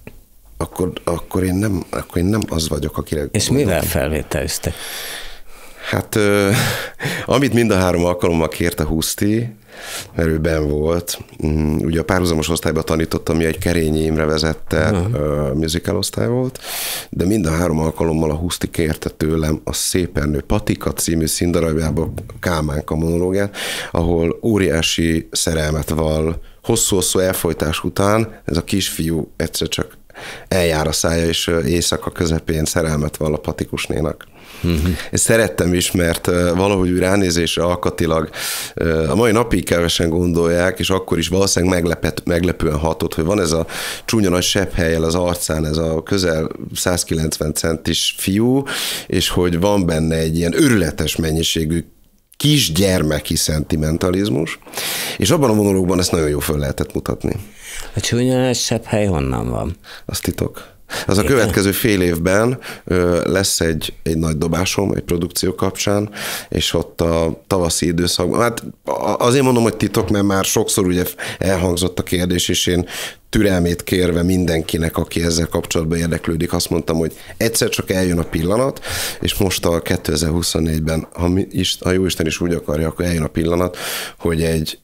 akkor én nem az vagyok, akire És gondolom. mivel felvételiztek? Hát, amit mind a 3 alkalommal kérte Huszti, mert ő benn volt. Ugye a párhuzamos osztályban tanítottam, ami egy Kerényi Imre vezette musical osztály volt, de mind a 3 alkalommal a Huszti kérte tőlem a Szépernő Patika című színdarabjába Kálmánka monológiát, ahol óriási szerelmet vall, hosszú-hosszú elfojtás után ez a kisfiú egyszer csak eljár a szája, és éjszaka közepén szerelmet vall a Patikusnénak. Ezt szerettem is, mert valahogy úgy ránézésre alkatilag a mai napig kevesen gondolják, és akkor is valószínűleg meglepően hatott, hogy van ez a csúnya nagy sebhellyel az arcán, ez a közel 190 centis fiú, és hogy van benne egy ilyen őrületes mennyiségű kisgyermeki szentimentalizmus, és abban a monológban ezt nagyon jól föl lehetett mutatni. A csúnya sebhely honnan van? Az titok. Az a következő fél évben lesz egy nagy dobásom, egy produkció kapcsán, és ott a tavaszi időszakban, hát azért mondom, hogy titok, mert már sokszor ugye elhangzott a kérdés, és én türelmét kérve mindenkinek, aki ezzel kapcsolatban érdeklődik, azt mondtam, hogy egyszer csak eljön a pillanat, és most a 2024-ben, ha Jóisten is úgy akarja, akkor eljön a pillanat, hogy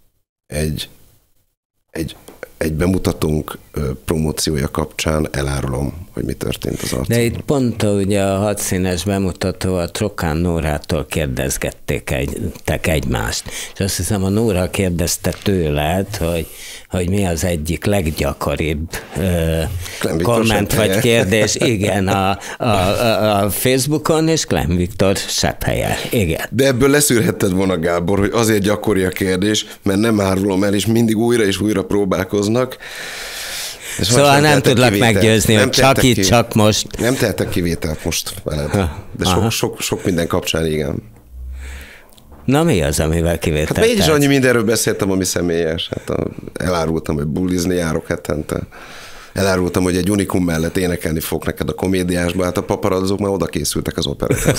egy bemutatónk promóciója kapcsán elárulom, hogy mi történt az arcomban. De itt pont ugye a 6 színes bemutató a Trokán Nórától kérdezgették egymást. És azt hiszem a Nóra kérdezte tőled, hogy mi az egyik leggyakoribb komment vagy kérdés. Igen, a Facebookon, és Klemm Viktor sebhelye. Igen. De ebből leszűrhetted volna, Gábor, hogy azért gyakori a kérdés, mert nem árulom el, és mindig újra és újra próbálkoznak. Szóval nem tudlak meggyőzni, hogy csak itt, csak most. Nem tehetek kivételt most veled, de sok minden kapcsán igen. Na mi az, amivel kivételt? Hát mégis annyi mindenről beszéltem, ami személyes. Hát elárultam, hogy bulizni járok hetente. Elárultam, hogy egy unikum mellett énekelni fog neked a komédiásba, hát a paparazzók már oda készültek az operethez.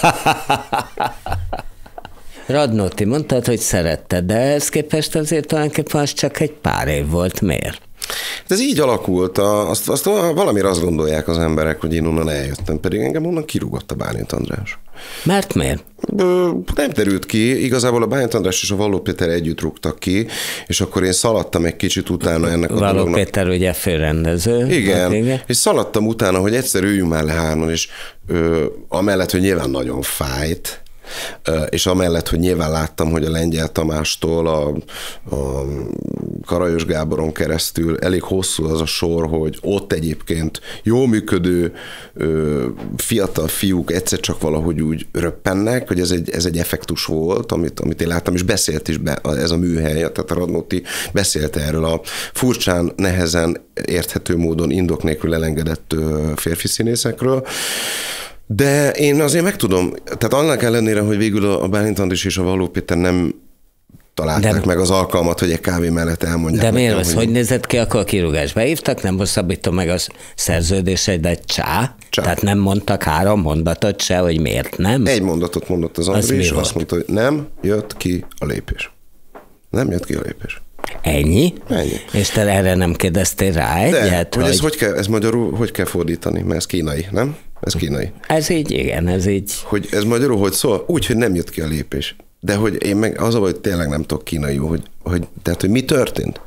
Radnóti, mondtad, hogy szeretted, de ehhez képest azért tulajdonképpen az csak egy pár év volt. Miért? Ez így alakult, azt valamire azt gondolják az emberek, hogy én onnan eljöttem, pedig engem onnan kirúgott a Bálint András. Mert miért? Nem derült ki, igazából a Bálint András és a Valló Péter együtt rúgtak ki, és akkor én szaladtam egy kicsit utána ennek a Valló dolognak. Péter ugye főrendező. Igen, és szaladtam utána, hogy egyszer üljünk már le hárman, és amellett, hogy nyilván nagyon fájt, És amellett, hogy nyilván láttam, hogy a Lengyel Tamástól a Karajos Gáboron keresztül elég hosszú az a sor, hogy ott egyébként jól működő fiatal fiúk egyszer csak valahogy úgy röppennek, hogy ez egy effektus volt, amit én láttam, és beszélt is ez a műhely, tehát a Radnóti beszélt erről a furcsán, nehezen érthető módon indok nélkül elengedett férfi színészekről. De én azért meg tudom, tehát annak ellenére, hogy végül a Bálint Andris és a Valló Péter nem találták meg az alkalmat, hogy egy kávé mellett elmondják. De miért az, hogy nézett ki, akkor a kirúgás beívtak, nem hosszabbítom meg a szerződésed, de csá. Tehát nem mondtak 3 mondatot se, hogy miért nem? Egy mondatot mondott az Andris, azt mondta, hogy nem jött ki a lépés. Nem jött ki a lépés. Ennyi? Ennyi. És te erre nem kérdeztél rá egyet? Hogy ez magyarul hogy kell fordítani? Mert ez kínai, nem? Ez kínai. Ez így, igen, ez így. Hogy ez magyarul hogy szól? Úgy, hogy nem jött ki a lépés. De hogy én meg az, hogy tényleg nem tudok kínaiul, tehát, hogy mi történt.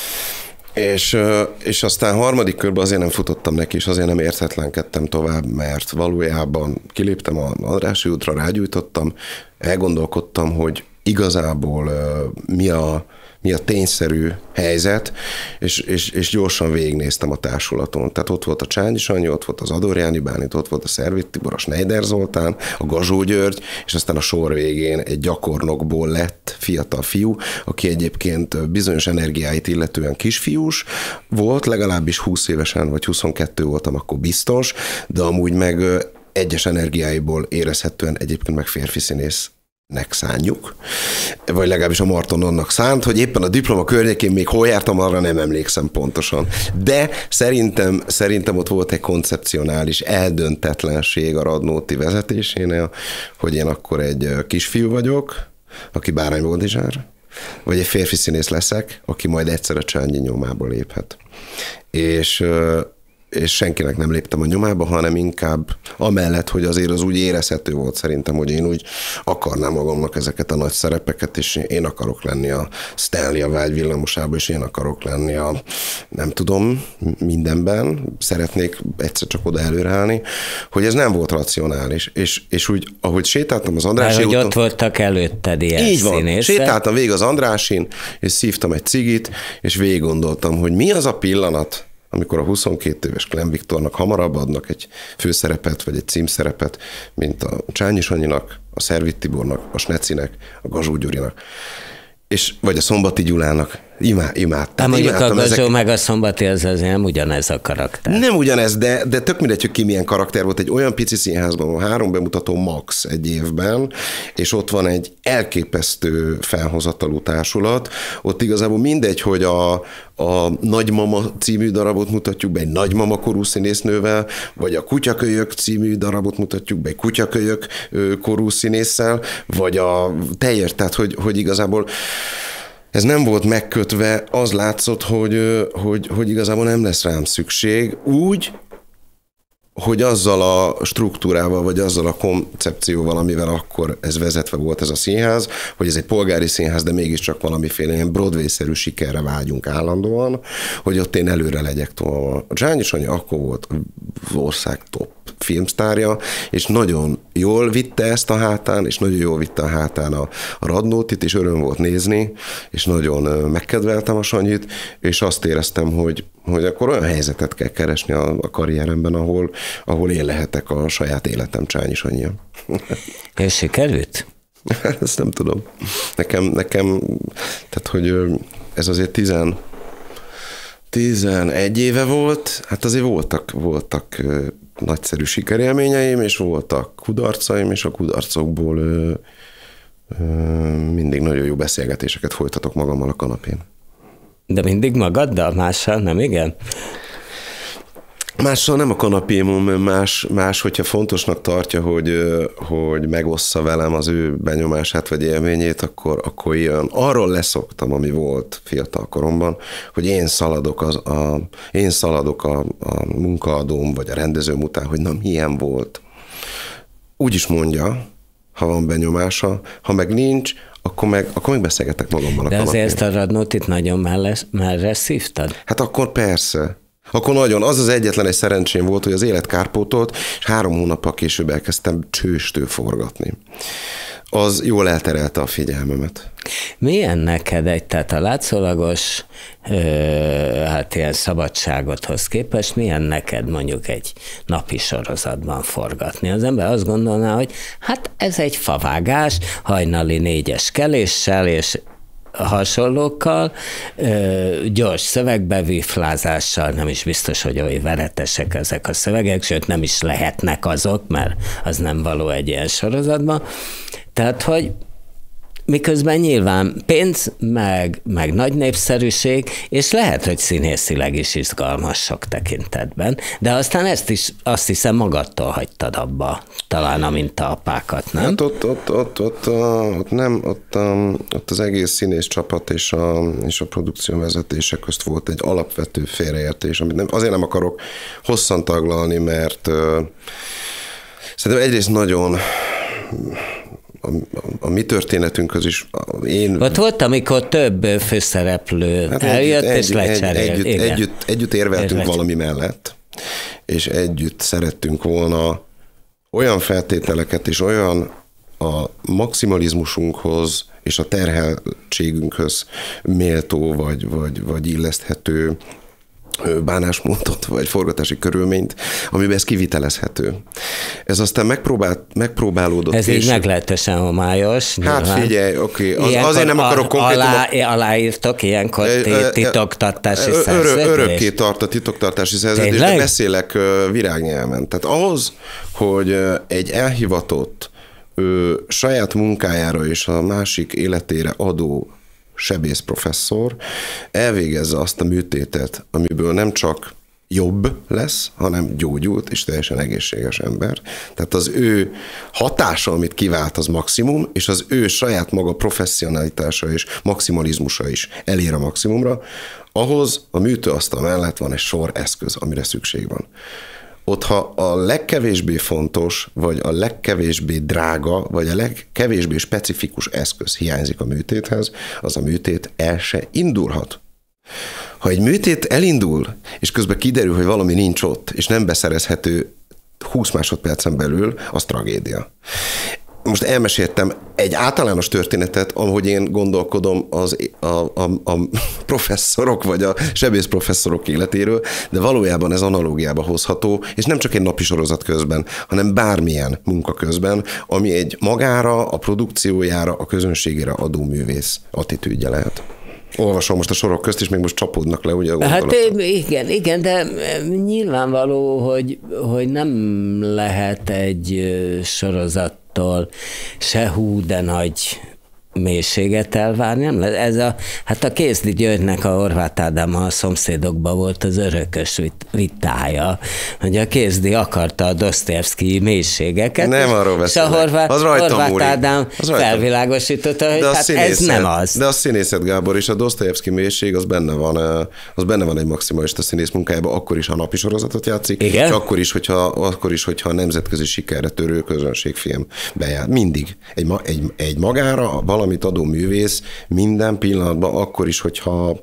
És aztán harmadik körben azért nem futottam neki, és azért nem értetlenkedtem tovább, mert valójában kiléptem a Andrássy útra, rágyújtottam, elgondolkodtam, hogy igazából mi a tényszerű helyzet, és gyorsan végignéztem a társulaton. Tehát ott volt a Csányi Sanyi, ott volt az Adorjáni Bálint, ott volt a Szervitt Tibor, a Schneider Zoltán, a Gazsó György, és aztán a sor végén egy gyakornokból lett fiatal fiú, aki egyébként bizonyos energiáit illetően kisfiús volt, legalábbis 20 évesen, vagy 22 voltam akkor biztos, de amúgy meg egyes energiáiból érezhetően egyébként meg férfi színész szánjuk, vagy legalábbis a Marton annak szánt, hogy éppen a diploma környékén még hol jártam, arra nem emlékszem pontosan. De szerintem ott volt egy koncepcionális eldöntetlenség a Radnóti vezetésénél, hogy én akkor egy kisfiú vagyok, aki Bárány Boldizsár, vagy egy férfi színész leszek, aki majd egyszer a Csányi nyomába léphet. És senkinek nem léptem a nyomába, hanem inkább amellett, hogy azért az úgy érezhető volt szerintem, hogy én úgy akarnám magamnak ezeket a nagy szerepeket, és én akarok lenni a Stanley a Vágy villamosában, és én akarok lenni a nem tudom, mindenben, szeretnék egyszer csak oda előreállni, hogy ez nem volt racionális. És úgy, ahogy sétáltam az Andrássy úton... ott voltak előtted ilyen így van, színészek. Sétáltam végig az Andrássin, és szívtam egy cigit, és végig gondoltam, hogy mi az a pillanat, amikor a 22 éves Klemm Viktornak hamarabb adnak egy főszerepet, vagy egy címszerepet, mint a Csányi Sanyinak, a Szervitt Tibornak, a Snecinek, a Gazsó Gyurinak, vagy a Szombati Gyulának. Imádtam. Mondjuk a Gazsó meg a Szombati az nem ugyanez a karakter. Nem ugyanez, de tök mindegy, hogy ki milyen karakter volt. Egy olyan pici színházban van 3 bemutató max egy évben, és ott van egy elképesztő felhozatalú társulat. Ott igazából mindegy, hogy a Nagymama című darabot mutatjuk be egy nagymama korú színésznővel, vagy a Kutyakölyök című darabot mutatjuk be egy kutyakölyök korú színésszel, vagy a teljes, tehát hogy igazából ez nem volt megkötve, az látszott, hogy igazából nem lesz rám szükség, úgy, hogy azzal a struktúrával, vagy azzal a koncepcióval, amivel akkor ez vezetve volt ez a színház, hogy ez egy polgári színház, de mégiscsak valamiféle ilyen Broadway-szerű sikerre vágyunk állandóan, hogy ott én előre legyek tovább. A Csányi Sanyi akkor volt az ország top filmsztárja, és nagyon jól vitte ezt a hátán, és nagyon jól vitte a hátán a Radnótit, és öröm volt nézni, és nagyon megkedveltem a Sanyit, és azt éreztem, hogy akkor olyan helyzetet kell keresni a karrieremben, ahol én lehetek a saját életem Csányi Sanyja. És sikerült? Ezt nem tudom. Nekem, tehát hogy ez azért 11 éve volt, hát azért voltak nagyszerű sikerélményeim, és voltak kudarcaim, és a kudarcokból mindig nagyon jó beszélgetéseket folytatok magammal a kanapén. De magaddal, mással nem, igen? Mással nem a kanapémon, más, hogyha fontosnak tartja, hogy megossza velem az ő benyomását vagy élményét, akkor jön. Arról leszoktam, ami volt fiatal koromban, hogy én szaladok a munkaadóm vagy a rendezőm után, hogy na milyen volt. Úgy is mondja, ha van benyomása, ha meg nincs, akkor meg beszélgetek magammal a kanapén. De azért ezt a Radnótit nagyon merre szívtad? Hát akkor persze. Akkor nagyon, az egyetlen egy szerencsém volt, hogy az élet kárpótolt, és 3 hónappal később elkezdtem csőstől forgatni. az jól elterelte a figyelmemet. Milyen neked tehát a látszólagos hát ilyen szabadságodhoz képest, milyen neked mondjuk egy napi sorozatban forgatni? Az ember azt gondolná, hogy hát ez egy favágás, hajnali 4-es keléssel és hasonlókkal, gyors szövegbeviflázással, nem is biztos, hogy olyan veretesek ezek a szövegek, sőt nem is lehetnek azok, mert az nem való egy ilyen sorozatban. Tehát, hogy miközben nyilván pénz, meg nagy népszerűség, és lehet, hogy színészileg is izgalmas sok tekintetben, de aztán ezt is azt hiszem magadtól hagytad abba, talán a mintaapákat, nem? Hát ott az egész színész csapat és a produkció vezetése közt volt egy alapvető félreértés, amit azért nem akarok hosszan taglalni, mert szerintem egyrészt nagyon a mi történetünkhöz is Ott volt, amikor több főszereplő eljött és lecserélt. Együtt érveltünk valami mellett, és együtt szerettünk volna olyan feltételeket és olyan a maximalizmusunkhoz és a terheltségünkhöz méltó vagy illeszthető bánásmódot, vagy forgatási körülményt, amiben ez kivitelezhető. Ez aztán megpróbálódott. Ez így meglehetősen homályos. Hát nyilván. Figyelj, oké. Azért nem akarok konkrétumot. Aláírtok ilyenkor titoktartási szerződést? Örökké tart a titoktartási szerződést, de beszélek virágnyelven. Tehát ahhoz, hogy egy elhivatott saját munkájára és a másik életére adó sebész professzor elvégezze azt a műtétet, amiből nem csak jobb lesz, hanem gyógyult és teljesen egészséges ember. Tehát az ő hatása, amit kivált, az maximum, és az ő saját maga professzionalitása és maximalizmusa is elér a maximumra. Ahhoz a műtőasztal mellett van egy sor eszköz, amire szükség van. Ott, ha a legkevésbé fontos, vagy a legkevésbé drága, vagy a legkevésbé specifikus eszköz hiányzik a műtéthez, az a műtét el se indulhat. Ha egy műtét elindul, és közben kiderül, hogy valami nincs ott, és nem beszerezhető 20 másodpercen belül, az tragédia. Most elmeséltem egy általános történetet, ahogy én gondolkodom a professzorok, vagy a sebész professzorok életéről, de valójában ez analógiába hozható, és nem csak egy napi sorozat közben, hanem bármilyen munka közben, ami egy magára, a produkciójára, a közönségére adó művész attitűdje lehet. Olvasom most a sorok közt, és még most csapódnak le, ugye? Hát igen, de nyilvánvaló, hogy nem lehet egy sorozattól se hú, de nagy mélységet elvárni. Nem? Hát a Kézdi Györgynek a Horváth Ádámmal a Szomszédokban volt az örökös vitája, hogy a Kézdi akarta a Dostoyevszkij mélységeket. Nem arról beszélek. És a Horváth Ádám felvilágosította, hogy hát ez nem az. De a színészet, Gábor, és a Dostoyevszkij mélység az benne van egy maximalista színész munkájában, akkor is, ha napi sorozatot játszik, igen? És akkor is, hogyha a nemzetközi sikerre törő közönségfilm bejár. Mindig. Egy magára valamit adó művész minden pillanatban, akkor is, hogyha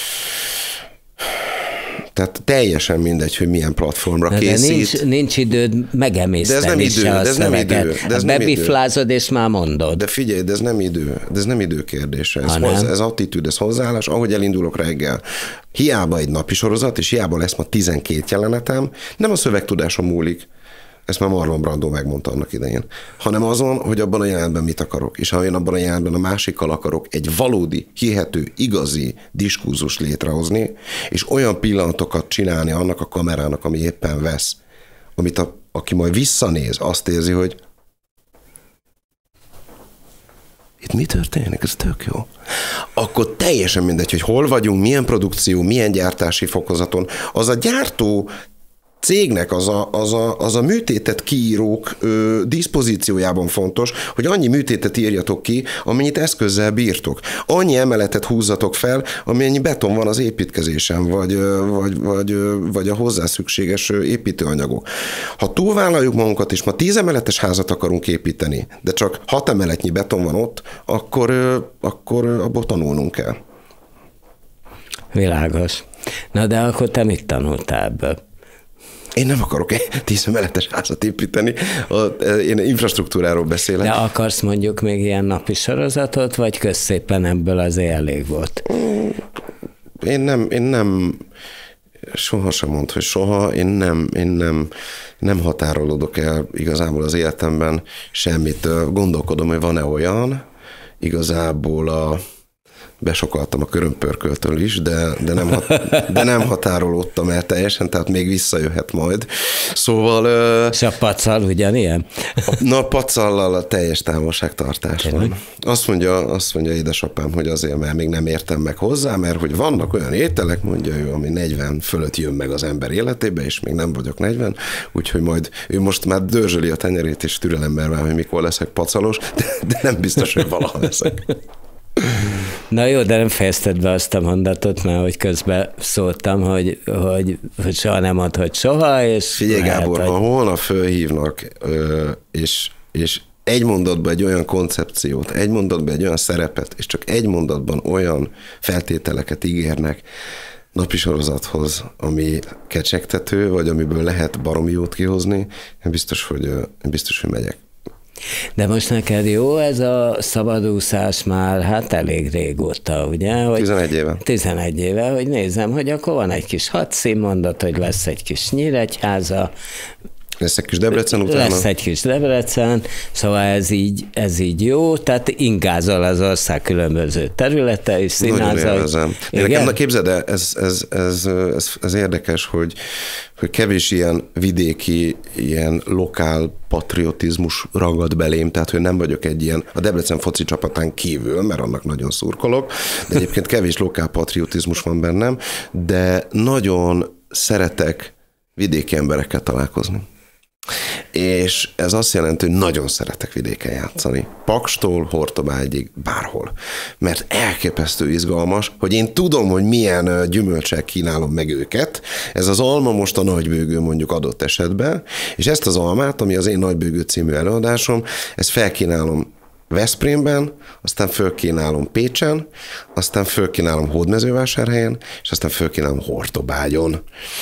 tehát teljesen mindegy, hogy milyen platformra készít. Nincs időd megemészteni se a szöveget. Bebiflázod, és már mondod. De figyelj, de ez nem idő kérdése. Ez attitűd, ez hozzáállás, ahogy elindulok reggel. Hiába egy napi sorozat, és hiába lesz ma 12 jelenetem, nem a szövegtudásom múlik, ezt már Marlon Brando megmondta annak idején, hanem azon, hogy abban a jelenetben mit akarok. És ha én abban a jelenetben a másikkal akarok egy valódi, hihető, igazi diskurzus létrehozni, és olyan pillanatokat csinálni annak a kamerának, ami éppen vesz, amit aki majd visszanéz, azt érzi, hogy itt mi történik? Ez tök jó. Akkor teljesen mindegy, hogy hol vagyunk, milyen produkció, milyen gyártási fokozaton. Az a gyártó cégnek az a műtétet kiírók diszpozíciójában fontos, hogy annyi műtétet írjatok ki, amennyit eszközzel bírtok. Annyi emeletet húzzatok fel, amennyi beton van az építkezésen, vagy a hozzá szükséges építőanyagok. Ha túlvállaljuk magunkat, és ma 10 emeletes házat akarunk építeni, de csak 6 emeletnyi beton van ott, akkor abból tanulnunk kell. Világos. Na de akkor te mit tanultál ebből? Én nem akarok egy 10 emeletes házat építeni, én infrastruktúráról beszélek. De akarsz mondjuk még ilyen napi sorozatot, vagy közszépen ebből azért elég volt? Én nem soha sem mondd, hogy soha, én nem határolódok el igazából az életemben semmit. Gondolkodom, hogy van-e olyan, igazából besokaltam a körömpörköltől is, de nem határolódtam el teljesen, tehát még visszajöhet majd. Szóval... És a pacal ugyanilyen? A pacallal a teljes távolságtartás van. Azt mondja édesapám, hogy azért, mert még nem értem meg hozzá, mert hogy vannak olyan ételek, mondja ő, ami 40 fölött jön meg az ember életébe, és még nem vagyok 40, úgyhogy majd ő most már dörzsöli a tenyerét, és türelemmel vár, hogy mikor leszek pacalos, de nem biztos, hogy valaha leszek. Na jó, de nem fejezted be azt a mondatot, mert hogy közben szóltam, hogy soha nem mondd, hogy soha, és... Figyelj Gábor, ha holnap fölhívnak, és egy mondatban egy olyan koncepciót, egy mondatban egy olyan szerepet, és csak egy mondatban olyan feltételeket ígérnek napi sorozathoz, ami kecsegtető, vagy amiből lehet baromi jót kihozni, én biztos, hogy megyek. De most neked jó ez a szabadúszás már hát elég régóta, ugye? Hogy 11 éve. 11 éve, hogy nézem, hogy akkor van egy kis hadszínmondat, hogy lesz egy kis Nyíregyháza, lesz egy kis Debrecen utána? Lesz egy kis Debrecen, szóval ez így jó, tehát ingázol az ország különböző területei, színházai. Nagyon élvezem. Nekem, képzeld el, ez érdekes, hogy kevés ilyen vidéki, ilyen lokál patriotizmus ragad belém, tehát hogy nem vagyok egy ilyen, a Debrecen foci csapatán kívül, mert annak nagyon szurkolok, de egyébként kevés lokál patriotizmus van bennem, de nagyon szeretek vidéki emberekkel találkozni. És ez azt jelenti, hogy nagyon szeretek vidéken játszani. Pakstól Hortobágyig, bárhol. Mert elképesztő izgalmas, hogy én tudom, hogy milyen gyümölcsel kínálom meg őket. Ez az alma most a Nagybőgő mondjuk adott esetben, és ezt az almát, ami az én Nagybőgő című előadásom, ezt felkínálom Veszprémben, aztán fölkínálom Pécsen, aztán fölkínálom Hódmezővásárhelyen, és aztán fölkínálom Hortobágyon.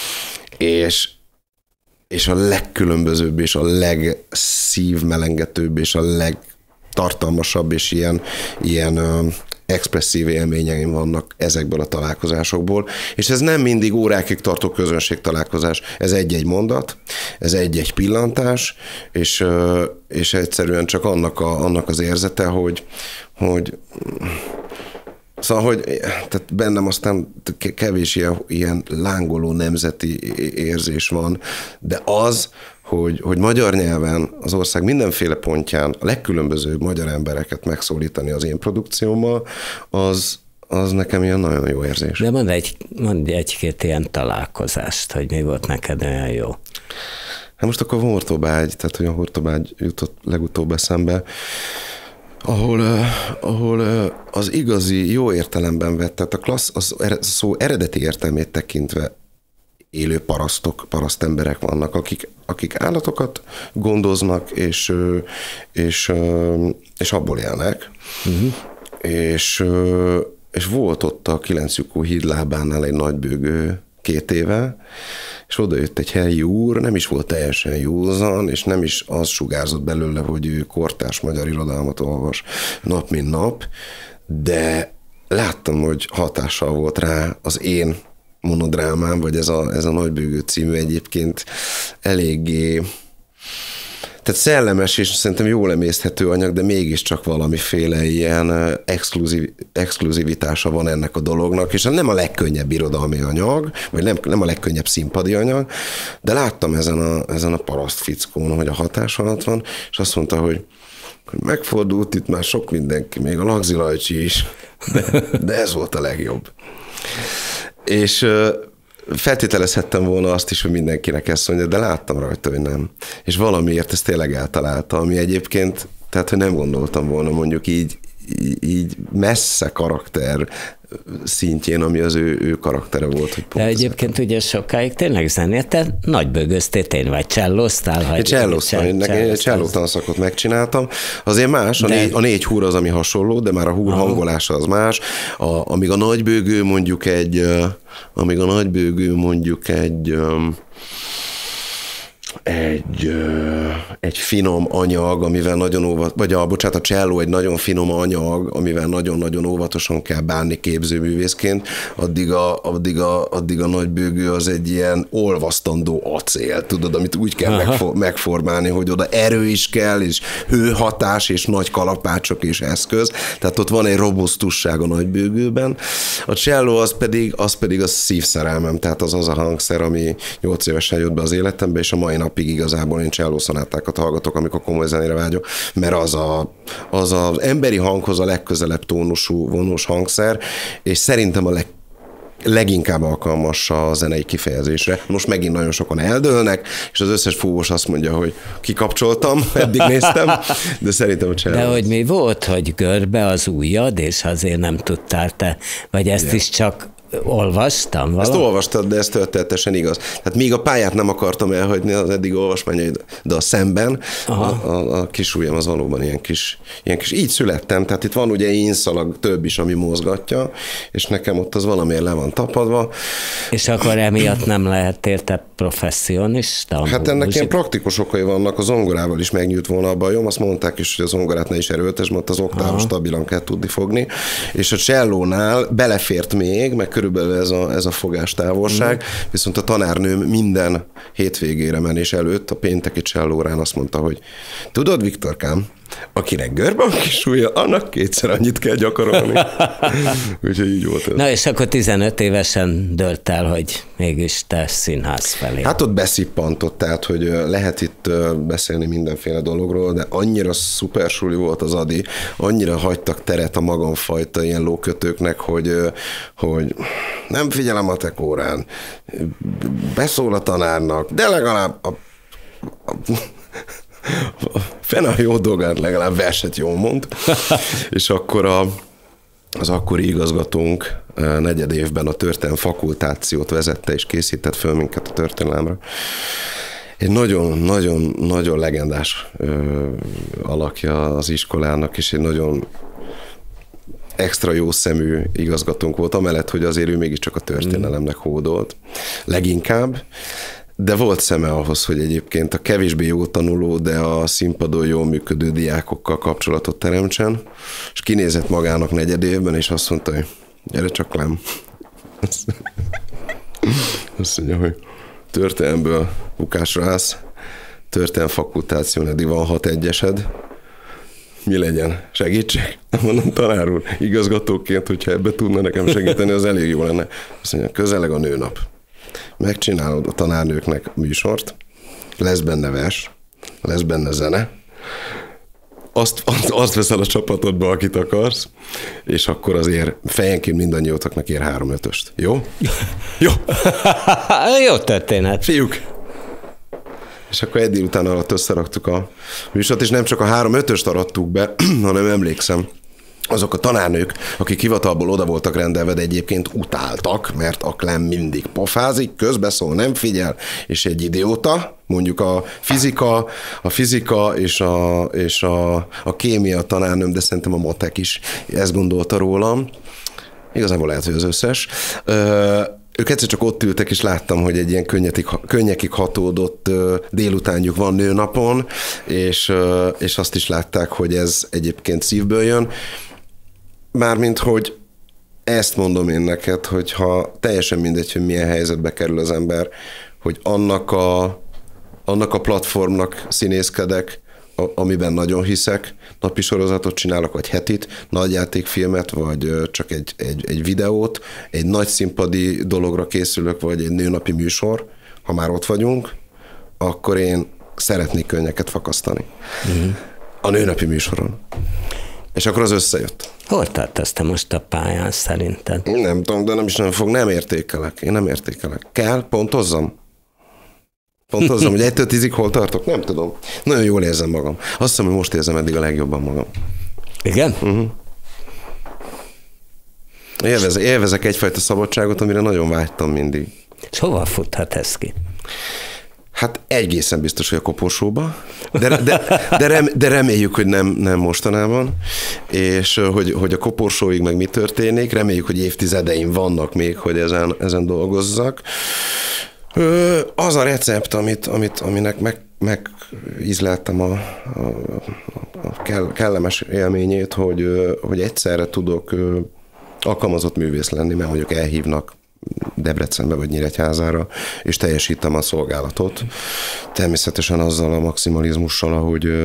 És a legkülönbözőbb, és a legszívmelengetőbb, és a legtartalmasabb, és ilyen expresszív élményeim vannak ezekből a találkozásokból. És ez nem mindig órákig tartó közönségtalálkozás. Ez egy-egy mondat, ez egy-egy pillantás, és egyszerűen csak annak az érzete, hogy szóval, hogy tehát bennem aztán kevés ilyen lángoló nemzeti érzés van, de az, hogy magyar nyelven az ország mindenféle pontján a legkülönbözőbb magyar embereket megszólítani az én produkciómmal, az nekem ilyen nagyon jó érzés. De mondj egy-két ilyen találkozást, hogy mi volt neked olyan jó. Hát most akkor Hortobágy, tehát hogy a Hortobágy jutott legutóbb eszembe, ahol az igazi jó értelemben vett, tehát a szó eredeti értelmét tekintve élő parasztemberek vannak, akik állatokat gondoznak, és abból élnek. Uh-huh. És volt ott a 9 lyukú híd lábánál egy nagybőgő 2 éve, és oda jött egy helyi úr, nem is volt teljesen józan, és nem is az sugárzott belőle, hogy ő kortárs magyar irodalmat olvas nap mint nap, de láttam, hogy hatással volt rá az én monodrámám, vagy ez a Nagybőgő című egyébként eléggé, tehát szellemes és szerintem jól emészthető anyag, de mégiscsak valamiféle ilyen exkluzivitása van ennek a dolognak, és nem a legkönnyebb irodalmi anyag, vagy nem a legkönnyebb színpadi anyag, de láttam ezen a paraszt fickón, hogy a hatás alatt van, és azt mondta, hogy megfordult itt már sok mindenki, még a Lagzi Lajcsi is, de ez volt a legjobb. És feltételezhettem volna azt is, hogy mindenkinek ezt mondja, de láttam rajta, hogy nem. És valamiért ezt tényleg eltalálta, ami egyébként, tehát hogy nem gondoltam volna mondjuk így messze karakter szintjén, ami az ő karaktere volt. Hogy de egyébként ugye sokáig tényleg zenélted, nagybőgöztél tényleg, vagy cselloztál? Cselloztam, egy csellótanszakot megcsináltam. Azért más, a 4 húr az, ami hasonló, de már a húr hangolása az más. Amíg a nagybőgő mondjuk egy egy finom anyag, amivel nagyon a cselló egy nagyon finom anyag, amivel nagyon-nagyon óvatosan kell bánni képzőművészként, addig a nagybőgő az egy ilyen olvasztandó acél, tudod, amit úgy kell megformálni, hogy oda erő is kell, és hőhatás, és nagy kalapácsok és eszköz, tehát ott van egy robusztusság a nagybőgőben. A cselló az pedig a szívszerelmem, tehát az a hangszer, ami 8 évesen jött be az életembe, és a mai napig igazából én csellószonátákat hallgatok, amikor komoly zenére vágyok, mert az az emberi hanghoz a legközelebb tónusú, vonós hangszer, és szerintem a leginkább alkalmas a zenei kifejezésre. Most megint nagyon sokan eldőlnek, és az összes fúvós azt mondja, hogy kikapcsoltam, eddig néztem, de szerintem a cselló. De hogy mi volt, hogy görbe az ujjad, és azért nem tudtál te, vagy ezt is csak olvastam valahogy? Ezt olvastad, de ez történetesen igaz. Tehát még a pályát nem akartam elhagyni az eddig olvasmányaid, de a szemben a kis ujjam az valóban ilyen kis, így születtem, tehát itt van ugye ínszalag több is, ami mozgatja, és nekem ott az valamiért le van tapadva. És akkor emiatt nem lehettél te professzionista? Hát ennek ilyen praktikus okai vannak, a zongorával is megnyújt volna a bajom, azt mondták is, hogy a zongorát ne is erőltes, mert az oktávot stabilan kell tudni fogni, és a csellónál belefért még, meg körülbelül ez a fogástávolság, viszont a tanárnőm minden hétvégére menés előtt a pénteki csellórán azt mondta, hogy tudod, Viktorkám, akinek görbe a kis ujja, annak kétszer annyit kell gyakorolni. Úgyhogy így volt ez. Na és akkor 15 évesen dölt el, hogy mégis te színház felé. Hát ott beszippantott, tehát, hogy lehet itt beszélni mindenféle dologról, de annyira szuper suli volt az Adi, annyira hagytak teret a magamfajta ilyen lókötőknek, hogy nem figyelem a tekórán, beszól a tanárnak, de legalább fene a jó dolgát, legalább verset jól mond. És akkor az akkori igazgatónk negyed évben a történelem fakultációt vezette és készített föl minket a történelemre. Egy nagyon legendás alakja az iskolának, és egy nagyon extra jó szemű igazgatónk volt, amellett, hogy azért ő mégiscsak a történelemnek hódolt. Leginkább. De volt szeme ahhoz, hogy egyébként a kevésbé jó tanuló, de a színpadon jól működő diákokkal kapcsolatot teremtsen, és kinézett magának negyed évben, és azt mondta, hogy gyere csak lám. Azt mondja, hogy történelemből bukásra állsz, történelem fakultáción eddig van 6 egyesed, mi legyen? Segítség? Mondom, tanár úr, igazgatóként, hogyha ebbe tudna nekem segíteni, az elég jó lenne. Azt mondja, közeleg a nőnap. Megcsinálod a tanárnőknek műsort, lesz benne vers, lesz benne zene, azt veszel a csapatodba, akit akarsz, és akkor azért fejenként mindannyiótoknak ér 3-5-öst. Jó? Jó! Jó történet. Fiúk! És akkor egy délután alatt összeraktuk a műsort, és nem csak a 3-5-öst arattuk be, hanem emlékszem, azok a tanárnők, akik hivatalból oda voltak rendelve, de egyébként utáltak, mert a Klem mindig pofázik, közbeszól, nem figyel, és egy idióta, mondjuk a fizika és a kémia tanárnőm, de szerintem a matek is ezt gondolta rólam. Igazából lehet, hogy az összes. Ők egyszer csak ott ültek, és láttam, hogy egy ilyen könnyekig hatódott délutánjuk van nőnapon, és azt is látták, hogy ez egyébként szívből jön. Mármint, hogy ezt mondom én neked, hogyha teljesen mindegy, hogy milyen helyzetbe kerül az ember, hogy annak a platformnak színészkedek, amiben nagyon hiszek, napi sorozatot csinálok, vagy hetit, nagyjátékfilmet, vagy csak egy videót, egy nagy színpadi dologra készülök, vagy egy nőnapi műsor, ha már ott vagyunk, akkor én szeretnék könnyeket fakasztani. A nőnapi műsoron. És akkor az összejött. Hol tartasz te most a pályán szerinted? Én nem tudom, de nem értékelek. Én nem értékelek. Kell, pontozzam, hogy 1-től 10-ig hol tartok? Nem tudom. Nagyon jól érzem magam. Azt hiszem, hogy most érzem eddig a legjobban magam. Igen? Élvezek egyfajta szabadságot, amire nagyon vágytam mindig. És hova futhat ez ki? Hát egészen biztos, hogy a koporsóba, de reméljük, hogy nem mostanában, és hogy a koporsóig meg mi történik, reméljük, hogy évtizedeim vannak még, hogy ezen dolgozzak. Az a recept, aminek megízleltem a kellemes élményét, hogy egyszerre tudok alkalmazott művész lenni, mert mondjuk elhívnak Debrecenbe vagy Nyíregyházára, és teljesítem a szolgálatot. Természetesen azzal a maximalizmussal,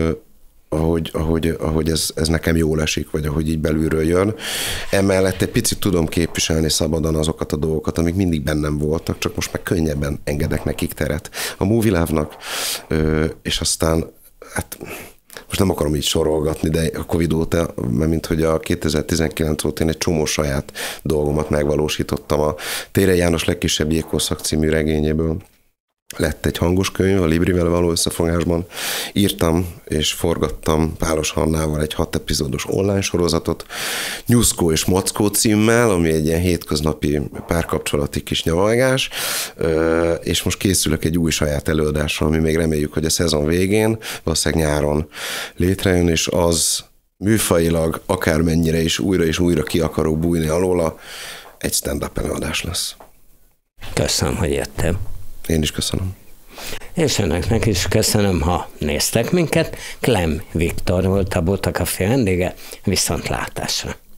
ahogy ez nekem jól esik, vagy ahogy így belülről jön. Emellett egy picit tudom képviselni szabadon azokat a dolgokat, amik mindig bennem voltak, csak most meg könnyebben engedek nekik teret. A Movie Love-nak, és aztán, hát most nem akarom így sorolgatni, de a Covid óta, mert mint hogy a 2019 óta én egy csomó saját dolgomat megvalósítottam. A Tére János legkisebb jégkorszak című regényéből lett egy hangos könyv, a Librivel való összefogásban. Írtam és forgattam Pálos Hannával egy 6 epizódos online sorozatot, Nyuszkó és Mackó címmel, ami egy ilyen hétköznapi párkapcsolati kis nyavalgás, és most készülök egy új saját előadásra, ami még reméljük, hogy a szezon végén, valószínűleg nyáron létrejön, és az műfajilag akármennyire is újra ki akarok bújni alóla, egy stand-up előadás lesz. Köszönöm, hogy jöttem. Én is köszönöm. És önöknek is köszönöm, ha néztek minket. Klem Viktor volt a Bóta Café vendége, viszontlátásra.